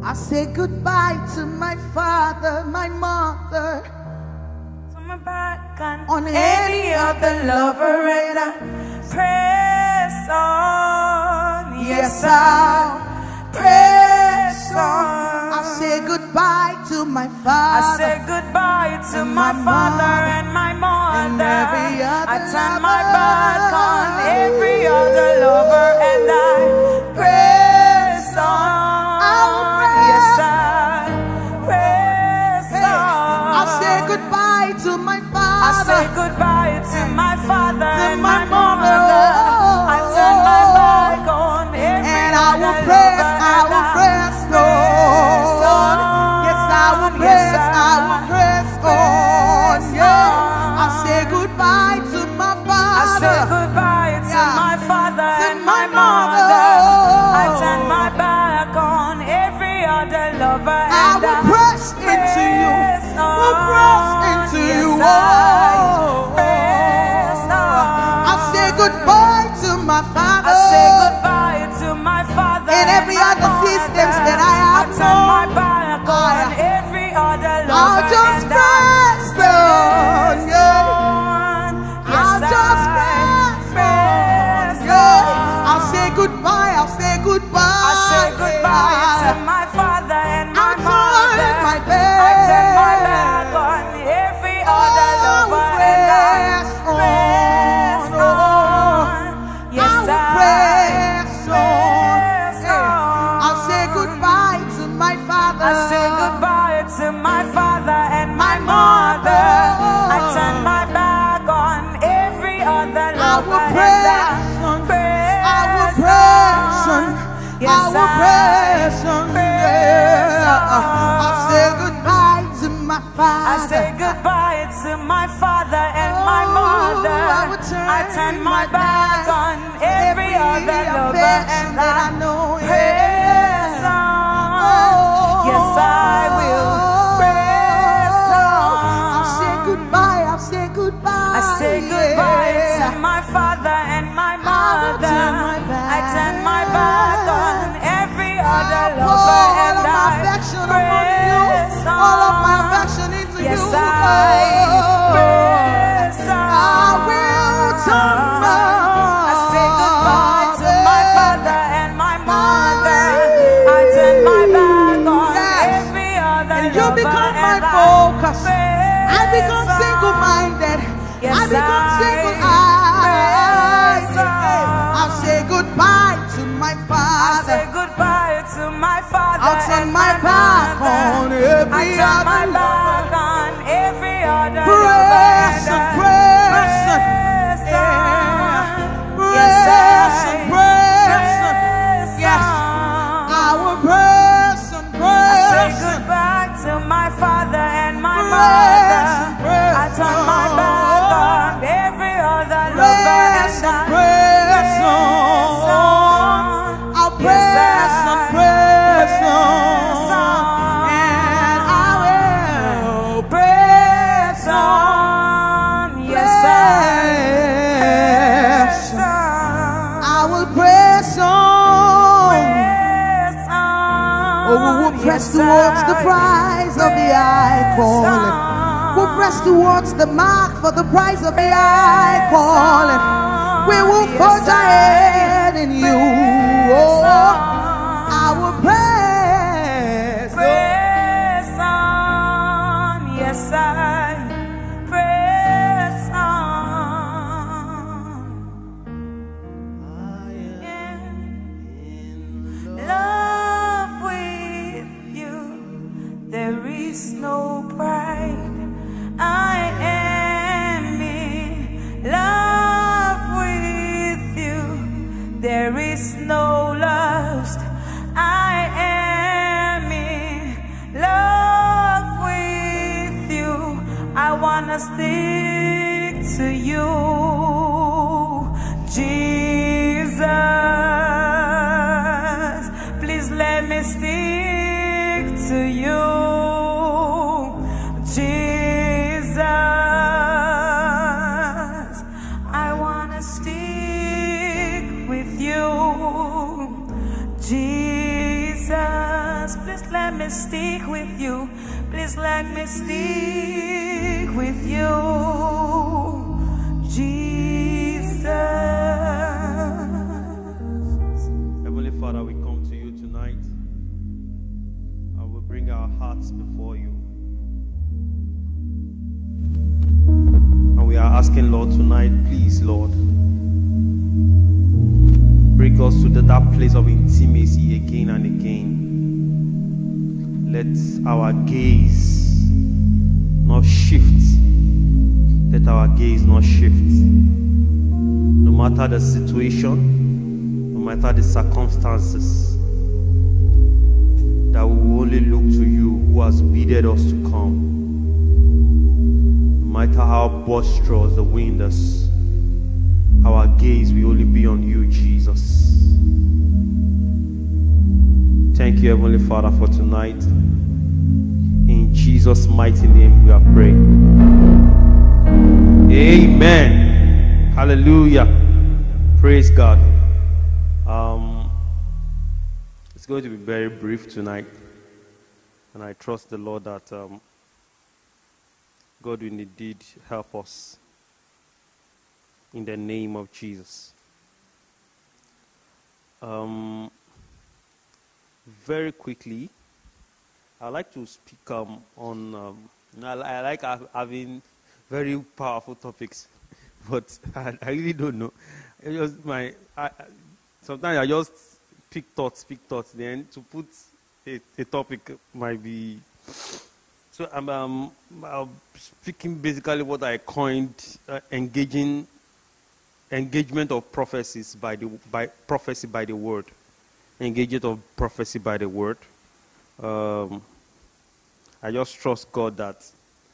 I say goodbye to my father, my mother,
turn my back
on any other lover, and I
press on.
yes, I'll press on. I say goodbye to my
I
father.
say goodbye to my father and my mother.
and every other
I turn my
lover.
back on every other lover and I press on. Yes, I press on.
I say goodbye to my father.
I say goodbye to my father and my
mother.
mother. I turn my back on every
and I will
other
press,
lover
I
and
will press on. Yes, I will press, I will press on. Yeah, I say goodbye to my father.
I say goodbye to
Yeah.
my father
To
and
my
my mother.
mother.
I turn my back on every other lover
I
and
will press into you. Will press into you. I say goodbye to my father.
I say goodbye to my father
and every
my
other
mother.
systems that I have
I turn my
known.
back on every other lover
I'll just
and
press on. Yeah.
Yes,
I'll just press on. I'll say goodbye. I'll say goodbye.
I say goodbye to my father and my
I'll
mother.
turn my back.
I turn my back on every other lover and I press on. Yes, I
press on.
press on.
I'll say goodbye to my father.
I say goodbye to my father and my mother. I turn my back on every other
I
lover
will
and
press on. I will press on.
Yes,
I will press on.
press on.
I'll say goodbye to my father.
I say goodbye to my father and my mother. I turn my back on every other lover and I
know.
press on. Yes, I will press on.
I'll say goodbye. I'll say goodbye.
I say goodbye to my father and my mother.
turn my back.
I turn my back on every other
I'll
lover
pour
and
all of my
I
affection upon you.
press on.
All of my affection into
Yes,
you.
I press on.
I will turn
I say goodbye to my father and my mother. I turn my back on every other
And you
lover
become my
and
focus. I
press
become
on.
single-minded.
Yes,
I become
I
single-eyed.
press on.
I'll say goodbye to my
I
father.
say goodbye to my father
I'll turn
and
my back
mother.
on every
I turn
other
my
lover.
back on every other
Press
lover
and
and
press and
press on.
press and press and yes. I will press and
I
press
say
and
goodbye to my father and my
press
mother.
and press
I turn my back on every other lover
press
and
and
I
press on. I'll press and press on. And I will press on.
Yes,
Press
I
on. I will press on.
press on.
Oh, we will press towards the prize of the high calling. We'll press towards the mark for the prize of the high calling. We will forge ahead in you. Oh, I will press
on. Yes, I press on. Love with you, there is no pride. I am in love with you, there is no lust. I am in love with you, I wanna stick to you, Jesus. Please let me stick to you, Jesus. I wanna stick with you, Jesus. Please let me stick with you. Please let me stick with you, Jesus.
Heavenly Father, we come to you tonight and we bring our hearts before you. And we are asking, Lord, tonight, please, Lord, bring us to that place of intimacy again and again. Let our gaze not shift. Let our gaze not shift. No matter the situation, no matter the circumstances, that we will only look to you who has bidded us to come. No matter how boisterous the wind is, our gaze will only be on you, Jesus. Thank you, Heavenly Father, for tonight. In Jesus' mighty name we have prayed. Amen. Hallelujah. Praise God. It's going to be very brief tonight. And I trust the Lord that God will indeed help us. In the name of Jesus. Very quickly, I'd like to speak on. I like having very powerful topics, but I really don't know. It was sometimes I just pick thoughts. Then to put a topic might be. So I'm speaking basically what I coined engagement of prophecies by prophecy by the word. Engagement of prophecy by the word. I just trust God that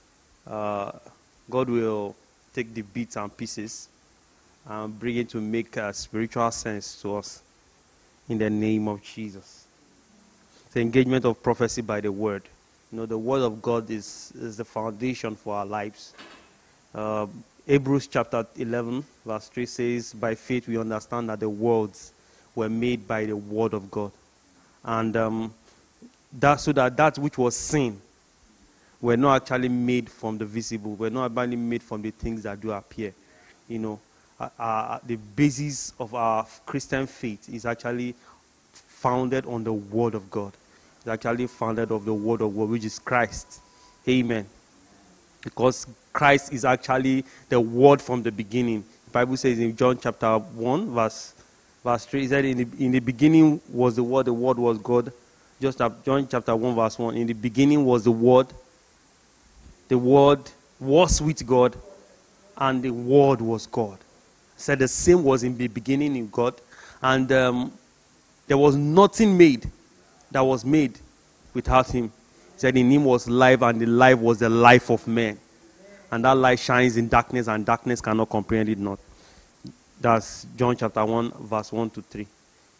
God will take the bits and pieces and bring it to make a spiritual sense to us in the name of Jesus. The engagement of prophecy by the word. You know, the word of God is the foundation for our lives. Hebrews chapter 11, verse 3 says, by faith we understand that the worlds were made by the word of God. And that which was seen were not actually made from the visible, were not actually made from the things that do appear. You know, the basis of our Christian faith is actually founded on the word of God. It's actually founded on the word of God, which is Christ. Amen. Because Christ is actually the word from the beginning. The Bible says in John chapter 1, verse 3, it said, in the beginning was the word was God. Just John chapter 1, verse 1. In the beginning was the word was with God, and the word was God. It said the same was in the beginning in God, and there was nothing made that was made without him. He said in him was life, and the life was the life of man. And that light shines in darkness, and darkness cannot comprehend it not. That's John chapter 1, verse 1 to 3.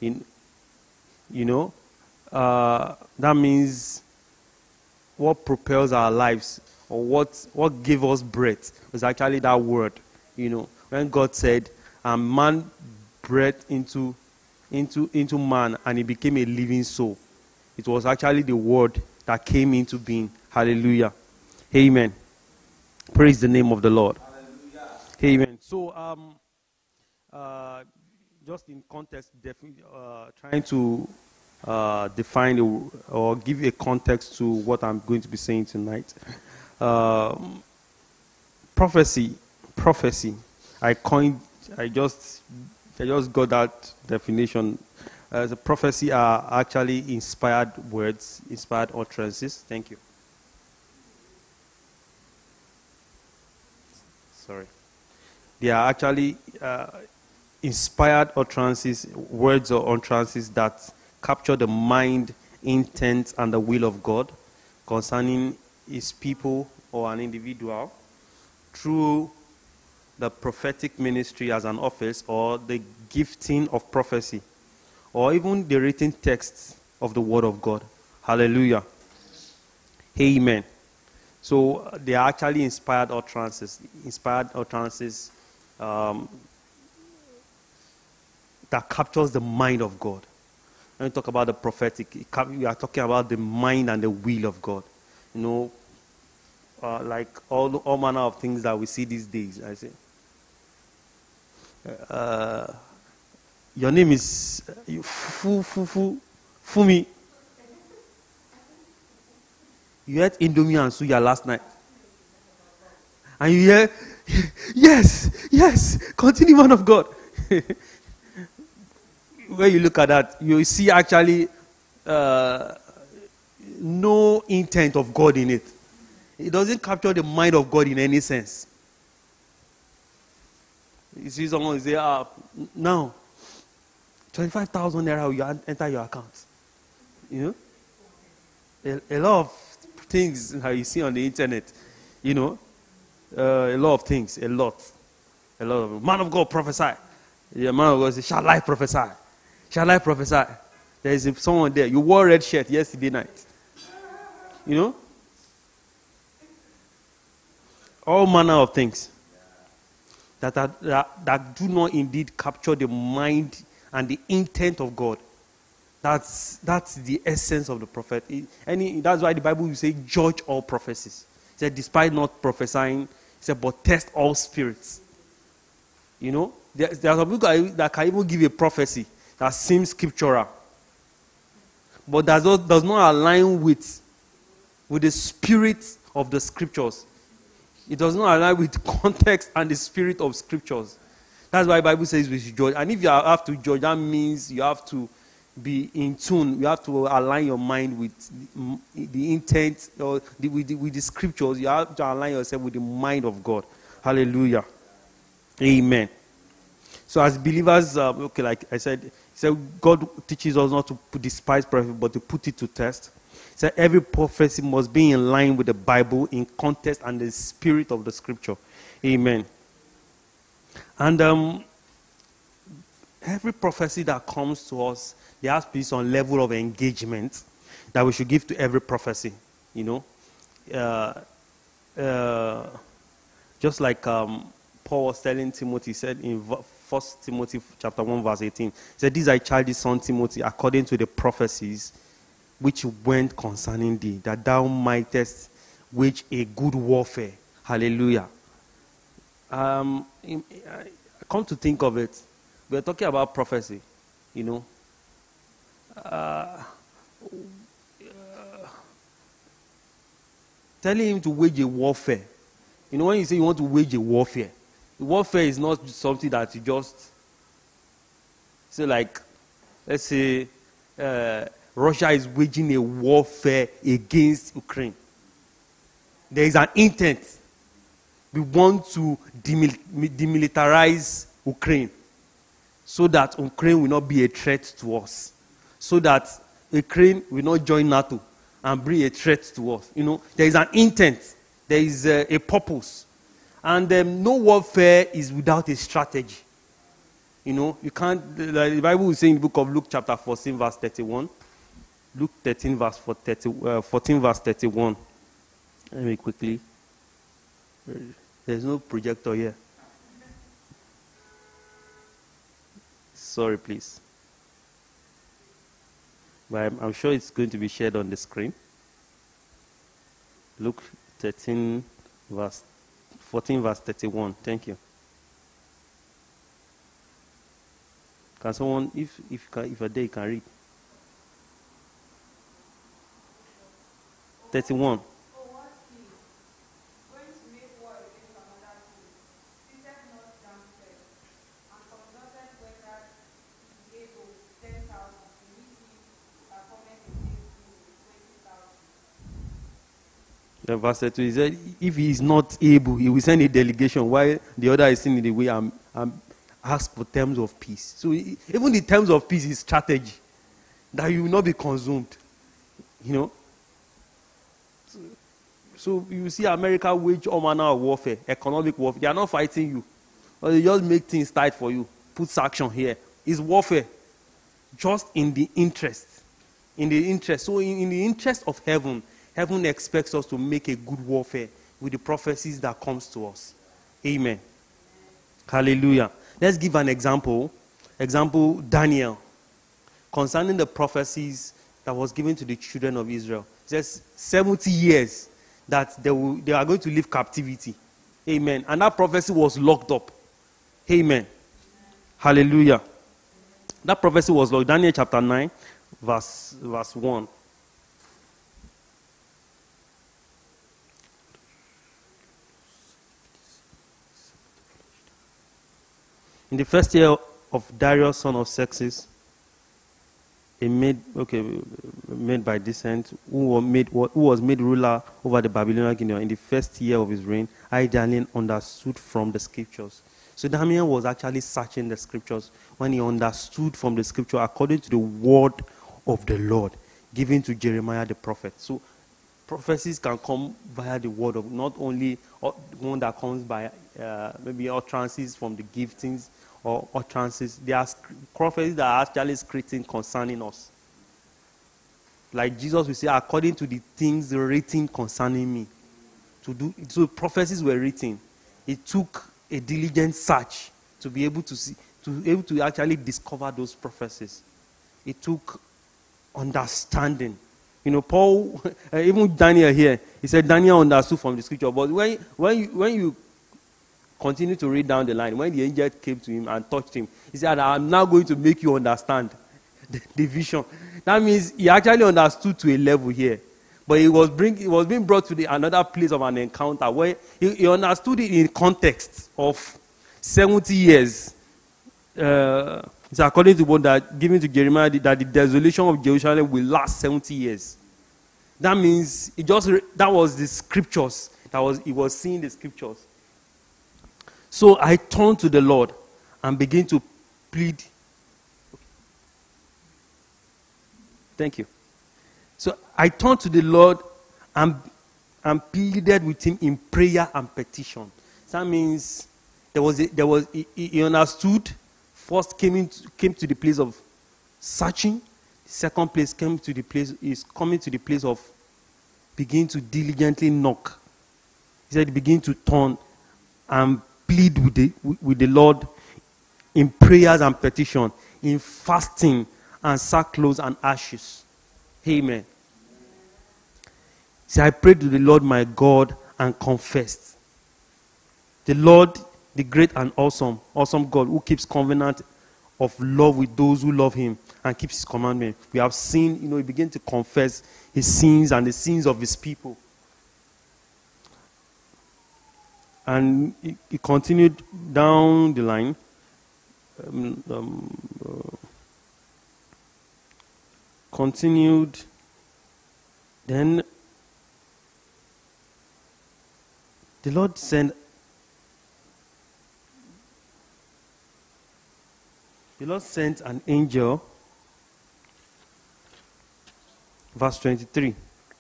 That means what propels our lives, or what gave us breath, was actually that word. You know, when God said, man breathed into man, and he became a living soul. It was actually the word that came into being. Hallelujah. Amen. Praise the name of the Lord. Hallelujah. Amen. So, just in context, trying to define or give a context to what I'm going to be saying tonight. Prophecy. I just got that definition. The prophecy are actually inspired words, inspired utterances. Thank you. Sorry. They are actually inspired utterances, words or utterances that capture the mind, intent, and the will of God concerning his people or an individual through the prophetic ministry as an office, or the gifting of prophecy, or even the written texts of the word of God. Hallelujah. Amen. So they are actually inspired utterances that captures the mind of God. when you talk about the prophetic, we are talking about the mind and the will of God. You know, like all manner of things that we see these days. I say, your name is Fumi. You ate Indomie and suya last night. And you hear, yes, continue, man of God. When you look at that, you see actually no intent of God in it. It doesn't capture the mind of God in any sense. You see someone say, now, 25,000 naira will enter your account. You know? A lot of things that you see on the internet, you know, a lot of things, a lot of man of God prophesy. The man of God says, shall I prophesy? Shall I prophesy? There is someone there. You wore red shirt yesterday night. You know? All manner of things that do not indeed capture the mind and the intent of God. That's the essence of the prophet. That's why the Bible will say, judge all prophecies. It said, despite not prophesying, it said, but test all spirits. You know, there are some people that can even give a prophecy that seems scriptural, but does not align with the spirit of the scriptures. It does not align with the context and the spirit of scriptures. That's why the Bible says we should judge. And if you have to judge, that means you have to be in tune. You have to align your mind with the intent or with the scriptures. You have to align yourself with the mind of God. Hallelujah. Amen. So as believers, like I said, God teaches us not to despise prophecy, but to put it to test. So every prophecy must be in line with the Bible, in context and the spirit of the scripture. Amen. And every prophecy that comes to us, there has to be some level of engagement that we should give to every prophecy. You know, just like Paul was telling Timothy, he said in 1 Timothy chapter 1 verse 18, he said, "These I charge thee, son Timothy, according to the prophecies which went concerning thee, that thou mightest wage a good warfare." Hallelujah. Come to think of it, we're talking about prophecy, you know. Telling him to wage a warfare. You know, when you say you want to wage a warfare is not something that you just say, like, let's say Russia is waging a warfare against Ukraine. There is an intent. We want to demilitarize Ukraine so that Ukraine will not be a threat to us. So that Ukraine will not join NATO and bring a threat to us. You know, there is an intent. There is a purpose. And no warfare is without a strategy. You know, you can't, like the Bible will say in the book of Luke chapter 14 verse 31. Luke 13 verse 14 verse 31. Let me quickly. There's no projector here. Sorry, please. But I'm sure it's going to be shared on the screen. Luke 13 verse 14 verse 31. Thank you. Can someone, if you're there, you can read. 31. Verse 2, he said, if he is not able, he will send a delegation while the other is in the way and ask for terms of peace. So even the terms of peace is strategy, that you will not be consumed. You know? So you see America wage all manner of warfare, economic warfare. They are not fighting you. But they just make things tight for you. Put sanction here. It's warfare. Just in the interest. In the interest. So in the interest of heaven, heaven expects us to make a good warfare with the prophecies that comes to us. Amen. Hallelujah. Let's give an example. Example, Daniel. concerning the prophecies that was given to the children of Israel. It says 70 years that they are going to leave captivity. Amen. And that prophecy was locked up. Amen. Hallelujah. That prophecy was locked. Daniel chapter 9, verse 1. In the first year of Darius, son of Xerxes, made by descent, who was made ruler over the Babylonian kingdom in the first year of his reign, I, Daniel, understood from the scriptures. So Daniel was actually searching the scriptures when he understood from the scripture according to the word of the Lord given to Jeremiah the prophet. So prophecies can come via the word of, not only one that comes by maybe utterances from the giftings or utterances. There are prophecies that are actually written concerning us. Like Jesus will say, according to the things written concerning me. So prophecies were written. It took a diligent search to be able to see, to be able to actually discover those prophecies. It took understanding. You know, Paul, even Daniel here, he said Daniel understood from the scripture. But when you continue to read down the line, when the angel came to him and touched him, he said, I'm now going to make you understand the vision. That means he actually understood to a level here. But it was being brought to another place of an encounter where he understood it in context of 70 years. It's according to what that given to Jeremiah, that the desolation of Jerusalem will last 70 years. That means that was the scriptures. He was seeing the scriptures. So I turned to the Lord and began to plead. Thank you. So I turned to the Lord and pleaded with him in prayer and petition. So that means he understood. First came to the place of searching. The second place is coming to the place of begin to diligently knock. He said begin to turn and plead with the Lord in prayers and petition, in fasting and sackcloth and ashes. Amen. See, I prayed to the Lord my God and confessed. The Lord, the great and awesome God who keeps covenant of love with those who love him and keeps his commandment. We have seen, he began to confess his sins and the sins of his people. And he continued down the line. Continued. Then the Lord sent an angel. Verse 23.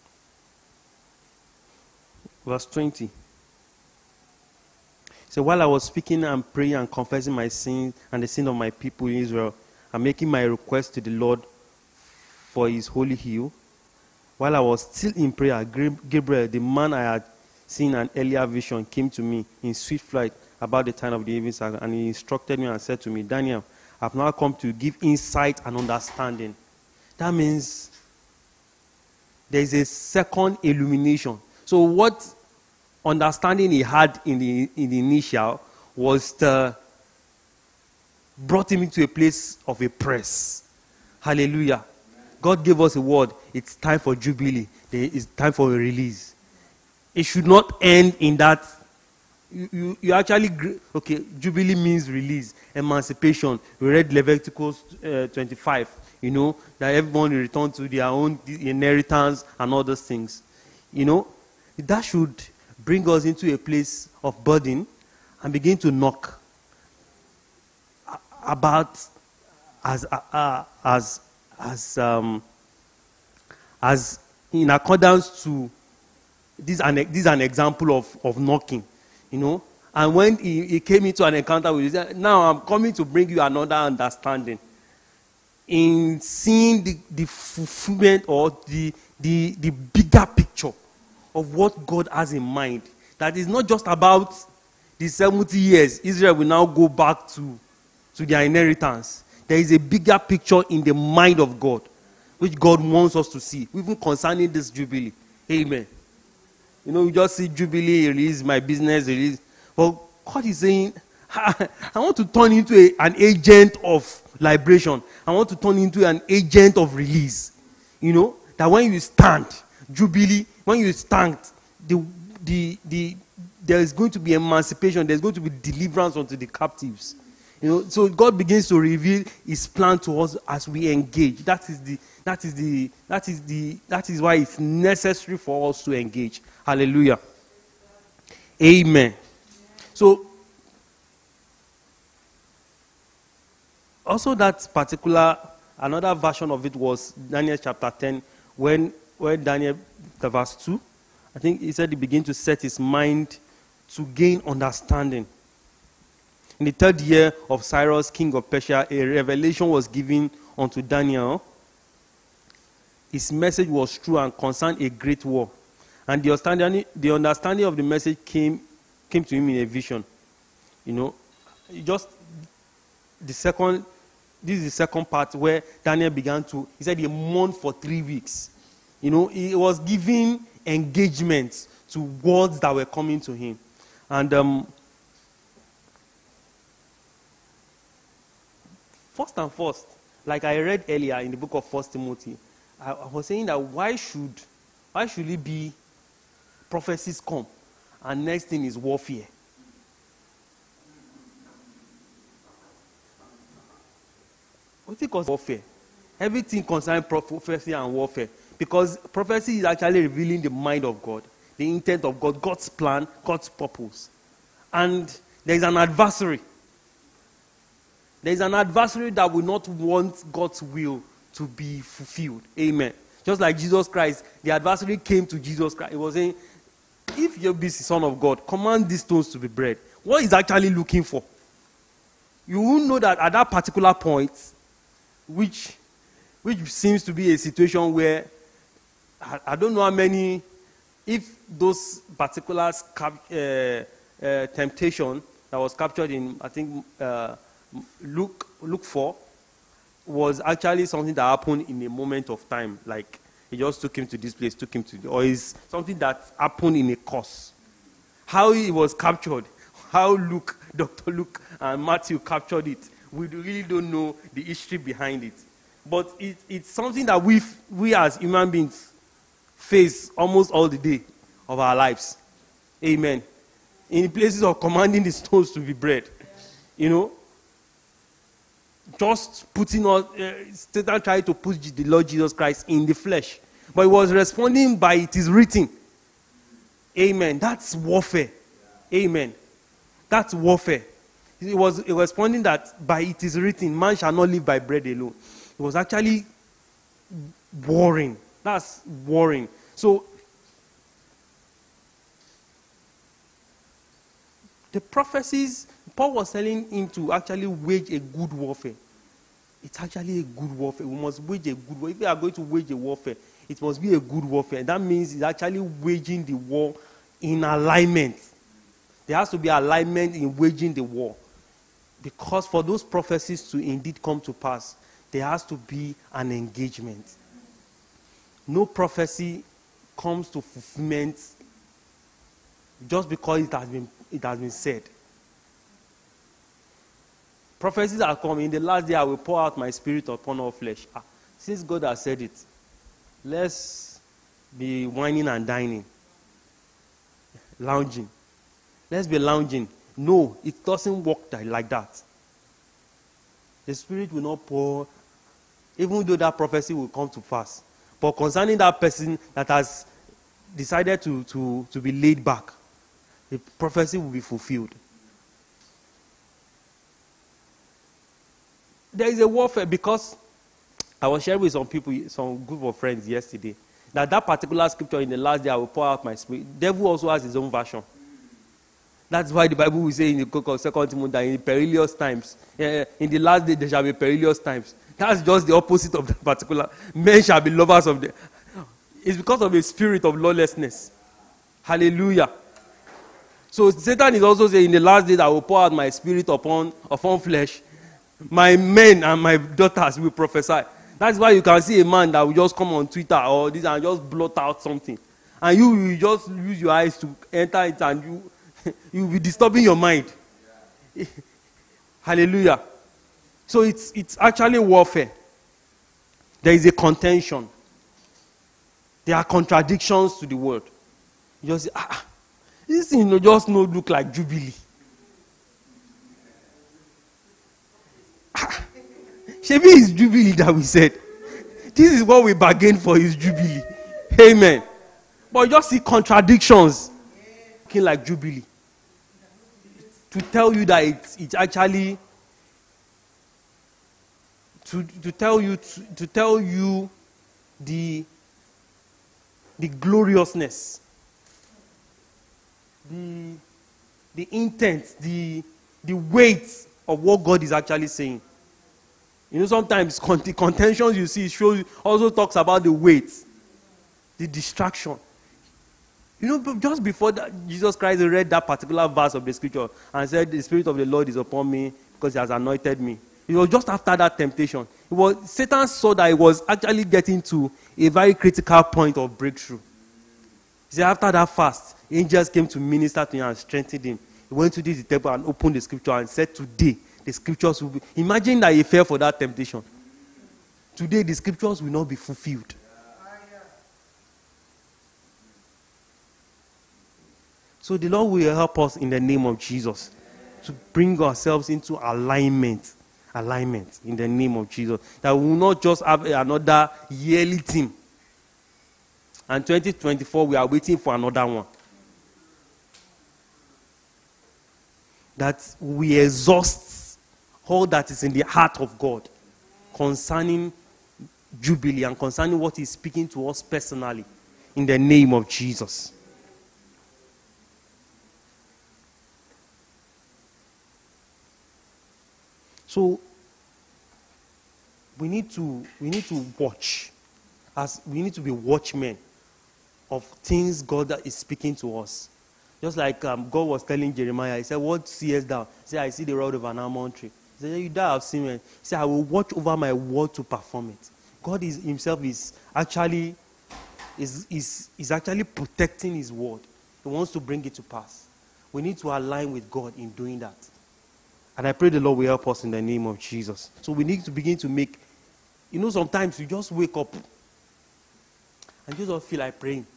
Verse 20. So while I was speaking and praying and confessing my sins and the sin of my people in Israel, and making my request to the Lord for his holy hill, while I was still in prayer, Gabriel, the man I had seen an earlier vision, came to me in swift flight about the time of the evening, and he instructed me and said to me, Daniel, I've now come to give insight and understanding. That means there is a second illumination. So what understanding he had in the initial was brought him into a place of a press. Hallelujah. God gave us a word. It's time for jubilee. It's time for a release. It should not end in that. You actually, okay, jubilee means release, emancipation. We read Leviticus 25, that everyone will return to their own inheritance and all those things. That should bring us into a place of burden and begin to knock about as in accordance to this is an example of knocking, And when he came into an encounter with you, now I'm coming to bring you another understanding. In seeing the fulfillment or the bigger picture of what God has in mind. That is not just about the 70 years. Israel will now go back to their inheritance. there is a bigger picture in the mind of God, which God wants us to see, even concerning this Jubilee. Amen. You know, you just see Jubilee, release my business, release. But God is saying, I want to turn into an agent of liberation. I want to turn into an agent of release. You know, that when you stand, Jubilee, when you stand, there is going to be emancipation. There's going to be deliverance unto the captives. You know, so God begins to reveal His plan to us as we engage. That is why it's necessary for us to engage. Hallelujah. Amen. So, also that particular, another version of it was Daniel chapter 10, when Daniel, the verse 2, I think he said he began to set his mind to gain understanding. In the 3rd year of Cyrus, king of Persia, a revelation was given unto Daniel. His message was true and concerned a great war. And the understanding of the message came to him in a vision. You know, just this is the second part where Daniel began to, he said he mourned for 3 weeks. You know, he was giving engagement to words that were coming to him. And first and foremost, like I read earlier in the book of 1 Timothy, I was saying that why should it be prophecies come and next thing is warfare? What it calls warfare? Everything concerning prophecy and warfare. Because prophecy is actually revealing the mind of God, the intent of God, God's plan, God's purpose. And there is an adversary. There is an adversary that will not want God's will to be fulfilled. Amen. Just like Jesus Christ, the adversary came to Jesus Christ. He was saying, if you be the Son of God, command these stones to be bread. What he's actually looking for? You will know that at that particular point, which seems to be a situation where, I don't know how many, if those particular temptation that was captured in, I think, Luke 4, was actually something that happened in a moment of time. Like, he just took him to this place, or is something that happened in a course. How he was captured, how Dr. Luke and Matthew captured it, we really don't know the history behind it. But it's something that we as human beings face almost all the day of our lives. Amen. In places of commanding the stones to be bread. You know, just putting on, Satan tried to put the Lord Jesus Christ in the flesh. But he was responding by it is written. Amen. That's warfare. Amen. That's warfare. He was responding that by it is written, man shall not live by bread alone. It was actually warring. That's warring. So, the prophecies, Paul was telling him to actually wage a good warfare. It's actually a good warfare. We must wage a good warfare. If we are going to wage a warfare, it must be a good warfare. That means it's actually waging the war in alignment. There has to be alignment in waging the war. Because for those prophecies to indeed come to pass, there has to be an engagement. No prophecy comes to fulfillment just because it has been said. Prophecies are coming. In the last day, I will pour out my spirit upon all flesh. Since God has said it, let's be whining and dining. Lounging. Let's be lounging. No, it doesn't work like that. The Spirit will not pour, even though that prophecy will come to pass. But concerning that person that has decided to be laid back, the prophecy will be fulfilled. There is a warfare because I was sharing with some people, some group of friends yesterday, that particular scripture in the last day I will pour out my spirit. The devil also has his own version. That's why the Bible will say in the book of 2 Timothy that in perilous times, in the last day there shall be perilous times. That's just the opposite of that particular. Men shall be lovers of the. It's because of a spirit of lawlessness. Hallelujah. So Satan is also saying in the last days I will pour out my spirit upon flesh. My men and my daughters will prophesy. That's why you can see a man that will just come on Twitter or this and just blot out something. And you will just use your eyes to enter it and you will be disturbing your mind. Hallelujah. So it's actually warfare. There is a contention. There are contradictions to the word. You just say, this thing just no look like Jubilee. Shebi is Jubilee that we said. This is what we bargained for, is Jubilee. Amen. But you just see contradictions. Looking like Jubilee. To tell you that it's actually to tell you the gloriousness, the intent, the weight of what God is actually saying. You know, sometimes contentions you see also talks about the weight, the distraction. You know, just before that, Jesus Christ read that particular verse of the scripture and said, the Spirit of the Lord is upon me because he has anointed me. It was just after that temptation. Satan saw that he was actually getting to a very critical point of breakthrough. He said after that fast, angels came to minister to him and strengthened him. He went to the temple and opened the scripture and said, today, the scriptures will be... Imagine that he fell for that temptation. Today, the scriptures will not be fulfilled. So the Lord will help us in the name of Jesus to bring ourselves into alignment in the name of Jesus. That we will not just have another yearly theme. And 2024, we are waiting for another one. That we exhaust all that is in the heart of God concerning Jubilee and concerning what he's speaking to us personally in the name of Jesus. So we need to watch, as we need to be watchmen of things God is speaking to us. Just like God was telling Jeremiah, he said, what seest thou? He said, I see the rod of an almond tree. He said, you that have seen it. He said, I will watch over my word to perform it. God himself is actually protecting his word. He wants to bring it to pass. We need to align with God in doing that. And I pray the Lord will help us in the name of Jesus. So we need to begin to make, sometimes you just wake up and you don't feel like praying.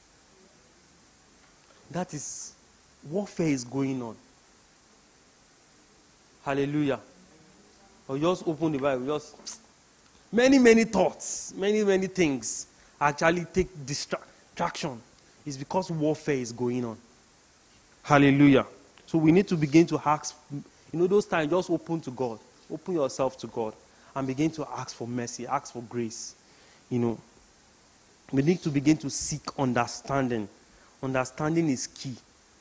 That is, warfare is going on. Hallelujah. Or just open the Bible, many thoughts, many things actually take distraction. It's because warfare is going on. Hallelujah. So we need to begin to ask, those times, just open to God. Open yourself to God and begin to ask for mercy, ask for grace. We need to begin to seek understanding. Understanding is key.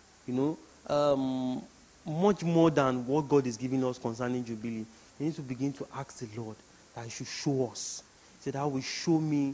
Much more than what God is giving us concerning Jubilee. We need to begin to ask the Lord that he should show us. He said, that will show me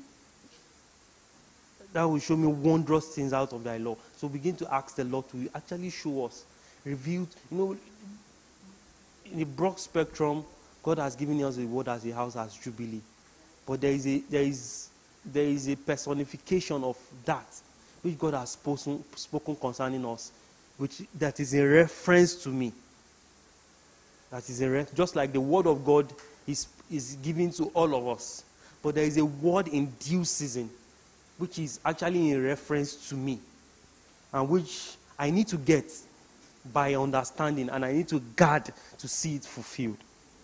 wondrous things out of thy law. So begin to ask the Lord to actually show us. Revealed, in the broad spectrum, God has given us the word as a house as Jubilee. But there is a personification of that which God has spoken concerning us, that is in reference to me. That is just like the word of God is given to all of us. But there is a word in due season, which is actually in reference to me, and which I need to get by understanding, and I need to guard to see it fulfilled.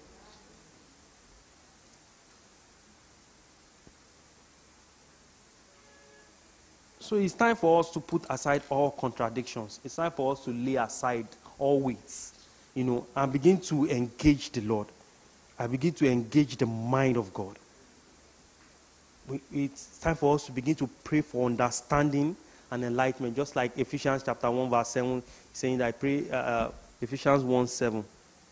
So it's time for us to put aside all contradictions. It's time for us to lay aside all weights, and begin to engage the Lord. I begin to engage the mind of God. It's time for us to begin to pray for understanding and enlightenment, just like Ephesians chapter 1 verse 7, saying that I pray, Ephesians 1:7.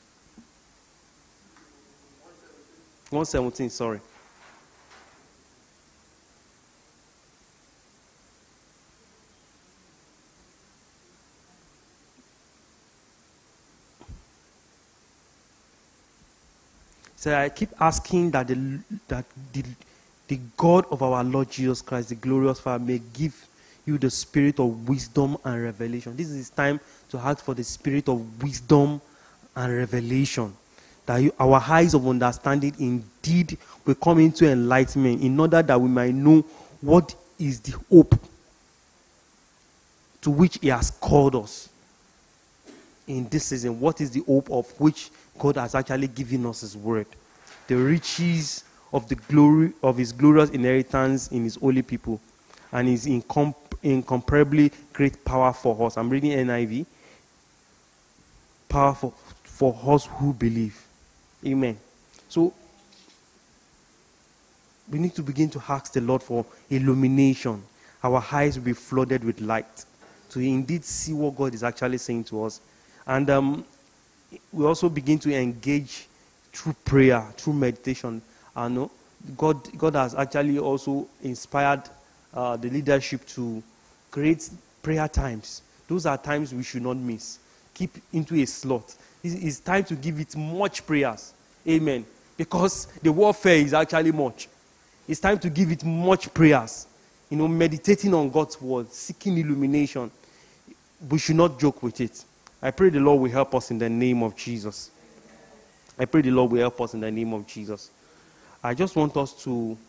1:17, sorry. So I keep asking that the God of our Lord Jesus Christ, the glorious Father, may give you the spirit of wisdom and revelation. This is time to ask for the spirit of wisdom and revelation. That our eyes of understanding indeed will come into enlightenment, in order that we might know what is the hope to which He has called us in this season. What is the hope of which God has actually given us His word? The riches of the glory of His glorious inheritance in His holy people, and His incomparably great power for us. I'm reading NIV. Power for us who believe. Amen. So we need to begin to ask the Lord for illumination. Our eyes will be flooded with light to indeed see what God is actually saying to us. And we also begin to engage through prayer, through meditation. I know God has actually also inspired the leadership to create prayer times. Those are times we should not miss. Keep into a slot. It's time to give it much prayers. Amen. Because the warfare is actually much. It's time to give it much prayers. Meditating on God's word, seeking illumination. We should not joke with it. I pray the Lord will help us in the name of Jesus. I pray the Lord will help us in the name of Jesus. I want us to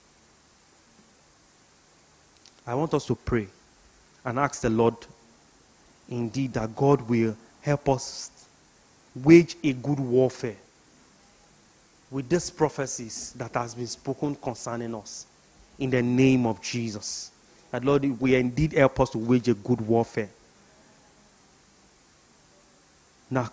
pray and ask the Lord indeed that God will help us wage a good warfare with these prophecies that has been spoken concerning us in the name of Jesus. That Lord will indeed help us to wage a good warfare. That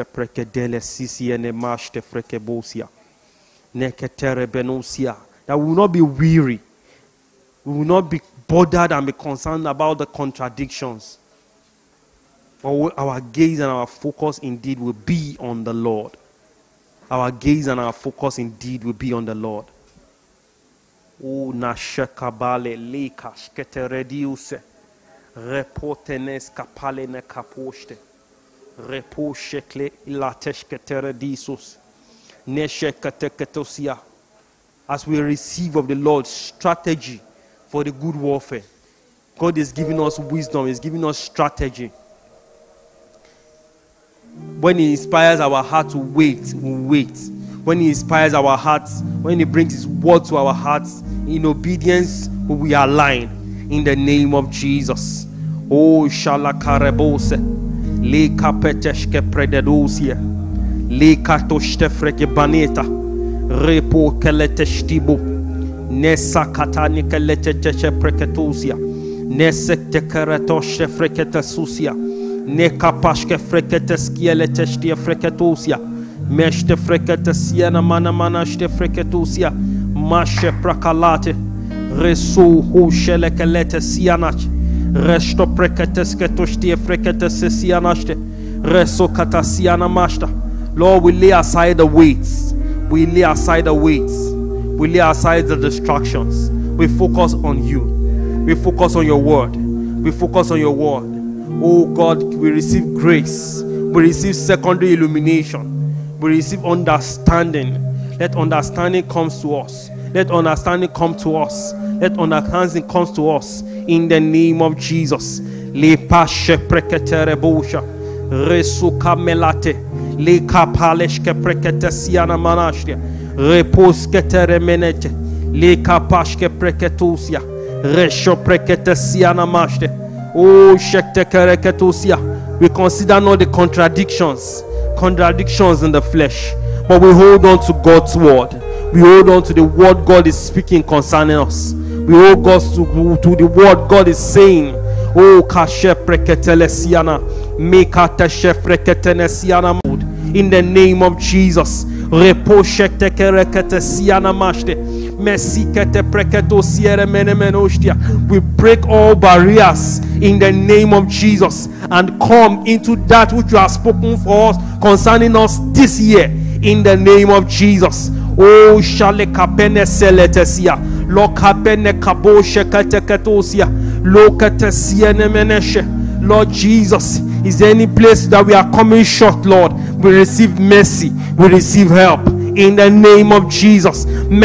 we will not be weary. We will not be bothered and be concerned about the contradictions. But our gaze and our focus indeed will be on the Lord. Our gaze and our focus indeed will be on the Lord. O nashekabale lekash keterediuse repotenes kapale ne kaposte reposhekle ilatesh keteredisus neshekateketosia. As we receive of the Lord strategy for the good warfare, God is giving us wisdom, He's giving us strategy. When He inspires our heart to wait, we wait. When He inspires our hearts, when He brings His word to our hearts, in obedience, we align in the name of Jesus. Oh, shalakarebose, le kapeteshke prededosia, le katoshtefreke baneta, repo keleteshtibo, nesa katanike leteteche preketosia, nesekte karetoshe freketasusia. Ne kapashke freketeskiele teshtia freketosia. Meshte freketesia na mana shte freketusia. Mashe prakalate. Resu hu shelekelete sianach. Resto preketeske toshtia freketesianashte. Reso katasiana mashta. Lord, we lay aside the weights. We lay aside the weights. We lay aside the distractions. We focus on you. We focus on your word. We focus on your word. Oh God, we receive grace. We receive secondary illumination. We receive understanding. Let understanding come to us. Let understanding come to us. Let understanding come to us. In the name of Jesus. Le pashe preketere bosha. Resuka melate. Le kapaleshke prekete siana manashtia. Reposketere menete. Le kapashke preketusia. Resho prekete siana mashte. Oh, we consider not the contradictions in the flesh, but we hold on to God's word. We hold on to the word God is speaking concerning us. We hold on to the word God is saying. Oh, in the name of Jesus. We break all barriers in the name of Jesus and come into that which you have spoken for us concerning us this year in the name of Jesus. Oh, shale kapene seletesia, lo kapene kaboshe kateketosia, lo katesia nemeneshe. Lord Jesus, is there any place that we are coming short, Lord? We receive mercy, we receive help in the name of Jesus.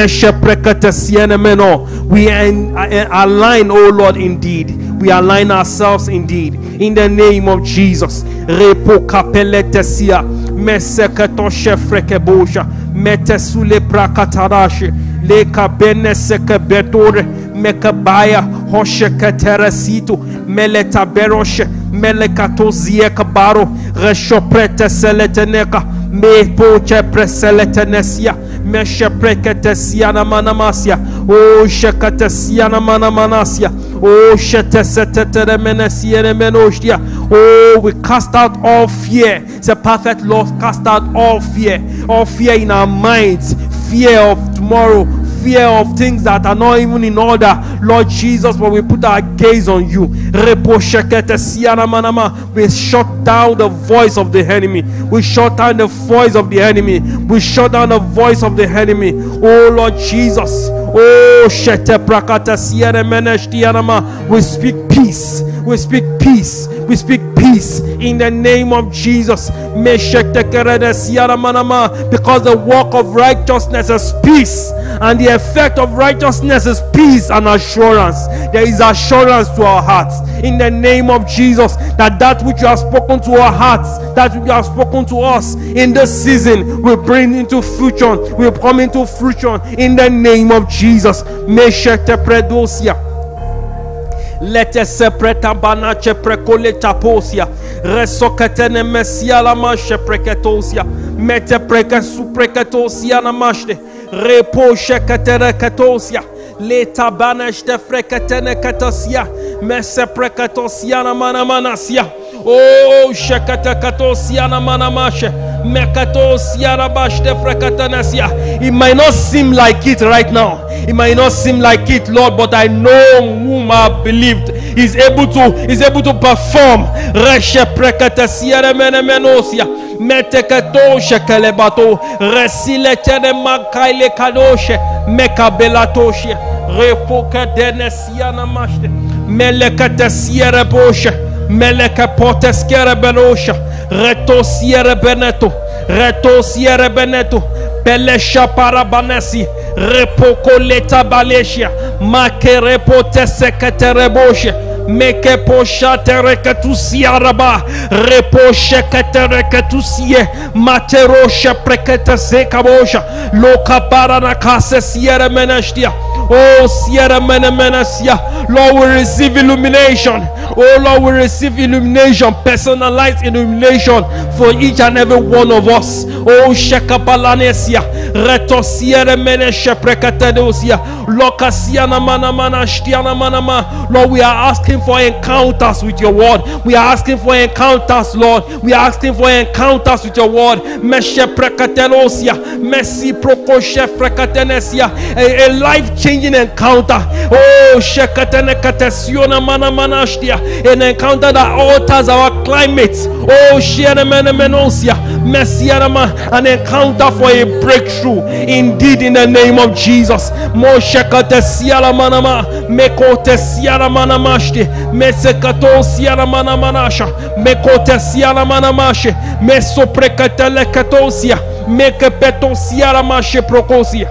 We align, oh Lord, indeed. We align ourselves indeed in the name of Jesus. Repo kapeletesia mesekato shefrekebosha metesule prakatarashi leka beneseke betore mekabaya hoshe katerasitu meleta beroshe melekato ziekabaro reshoprete seleteneka mepoche preseletenesia meshepreketesia na manamasia o shekatesia na manamanasia oh sheteseteteremenesia. Oh, we cast out all fear. It's a perfect law. Cast out all fear in our minds, fear of tomorrow, fear of things that are not even in order, Lord Jesus. But we put our gaze on you. We shut down the voice of the enemy. We shut down the voice of the enemy. We shut down the voice of the enemy. Oh Lord Jesus. Oh, we speak peace. We speak peace. We speak peace in the name of Jesus. Because the work of righteousness is peace, and the effect of righteousness is peace and assurance. There is assurance to our hearts in the name of Jesus, that which you have spoken to our hearts, that which you have spoken to us in this season, will bring into fruition, will come into fruition in the name of Jesus. Let us separate banache precole taposia resokatene mesia la manche precatosia mete preka suprecatosia na mashte repo shekatere katosia leta banashte frekatene katosia mese precatosia na manamanasia. Oh, shekata katosia na manamashe mekatosia na bashte frekatanesia. It might not seem like it right now. It might not seem like it, Lord, but I know whom I believed is able to perform. Reshe prekatasia na menemenosia metekato shekelebato resile tene makaile kadoshe mekabelatoshe repoka denesia na mashte melekatasia reboshe meleka poteskere belosha retosiere beneto belesha parabanesi repoko leta balesha makere poteseketereboshe meke posha terekatusia raba reposhe keterekatusie materosha preketezekabosha loka parana kase siere meneshtia. Oh, Sierra Menemenasia. Lord, we receive illumination. Oh, Lord, we receive illumination, personalized illumination for each and every one of us. Oh, Shekapalanesia. Reto Sierra Menesha Precatadosia. Lokasiana Manamana Shtiana Manama. Lord, we are asking for encounters with your word. We are asking for encounters, Lord. We are asking for encounters with your word. Meshe Precatenosia. Messi Procoshe Precatenesia. A life-changing encounter. Oh, Shekatenekatesiona Manamanashtia. An encounter that alters our climate. Oh, Sheremenemenosia. Messianama. An encounter for a breakthrough. Indeed, in the name of Jesus. Moshekatesiala Manama. Mekotesiala Manamashti. Mesekatosiala Manamanasha. Mekotesiala Manamashe. Mesoprekatelekatosia. Mekepetosiala Mashe Procosia.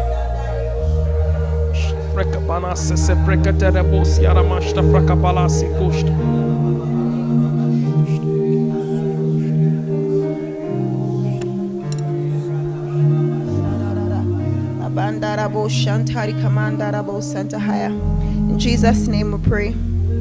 Frekabanase se preketerebosia ramashta frakabalasi koshta.
In Jesus' name we pray.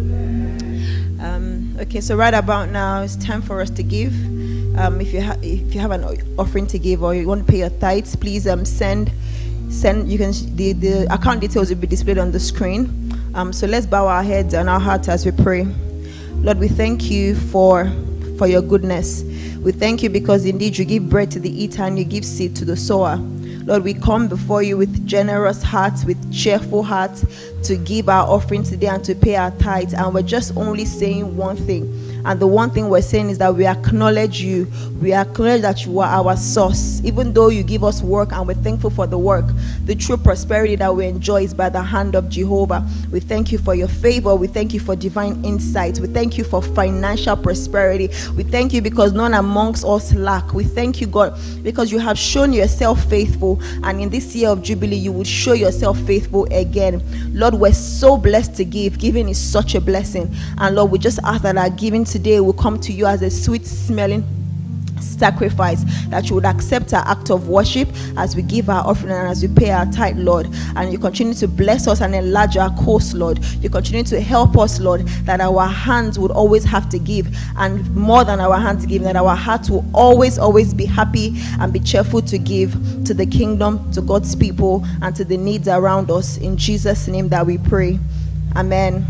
Okay, so right about now it's time for us to give. If you have an offering to give or you want to pay your tithes, please send. You can the account details will be displayed on the screen. So let's bow our heads and our hearts as we pray. Lord, we thank you for your goodness. We thank you because indeed you give bread to the eater and you give seed to the sower. Lord, we come before you with generous hearts, with cheerful hearts to give our offering today and to pay our tithes. And we're just only saying one thing. And the one thing we're saying is that we acknowledge you. We acknowledge that you are our source. Even though you give us work and we're thankful for the work, the true prosperity that we enjoy is by the hand of Jehovah. We thank you for your favor. We thank you for divine insight. We thank you for financial prosperity. We thank you because none amongst us lack. We thank you, God, because you have shown yourself faithful. And in this year of Jubilee, you will show yourself faithful again. Lord, we're so blessed to give. Giving is such a blessing. And Lord, we just ask that our giving today will come to you as a sweet smelling sacrifice, that you would accept our act of worship as we give our offering and as we pay our tithe, Lord. And you continue to bless us and enlarge our course, Lord. You continue to help us, Lord, that our hands would always have to give, and more than our hands give, that our hearts will always be happy and be cheerful to give to the kingdom, to God's people, and to the needs around us. In Jesus' name that we pray. Amen.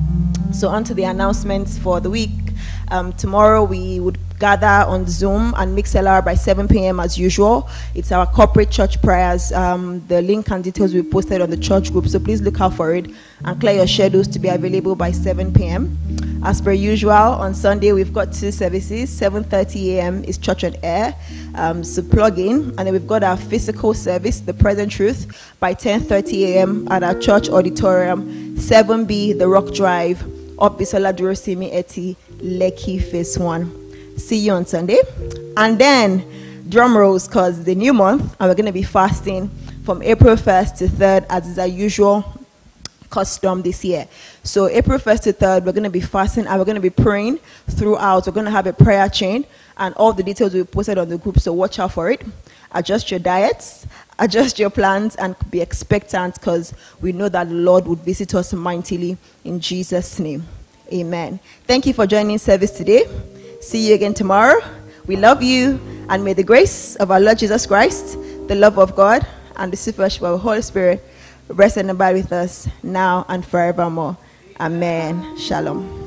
So on to the announcements for the week. Tomorrow we would gather on Zoom and MixLR by 7 p.m. as usual. It's our corporate church prayers. The link and details will be posted on the church group, so please look out for it and clear your schedules to be available by 7 p.m. As per usual, on Sunday we've got 2 services. 7:30 a.m. is church on air, so plug in. And then we've got our physical service, the Present Truth, by 10:30 a.m. at our church auditorium, 7B The Rock Drive, up Bisola Durosimi Eti, Lekki Phase 1. See you on Sunday. And then drum rolls, because the new month, and we're going to be fasting from April 1st to 3rd, as is our usual custom this year. So April 1st to 3rd, we're going to be fasting and we're going to be praying throughout. We're going to have a prayer chain, and all the details will be posted on the group, so watch out for it. Adjust your diets, adjust your plans, and be expectant, because we know that the Lord would visit us mightily in Jesus' name. Amen. Thank you for joining service today. See you again tomorrow. We love you, and may the grace of our Lord Jesus Christ, the love of God, and the sweet fellowship of the Holy Spirit rest and abide with us now and forevermore. Amen. Shalom.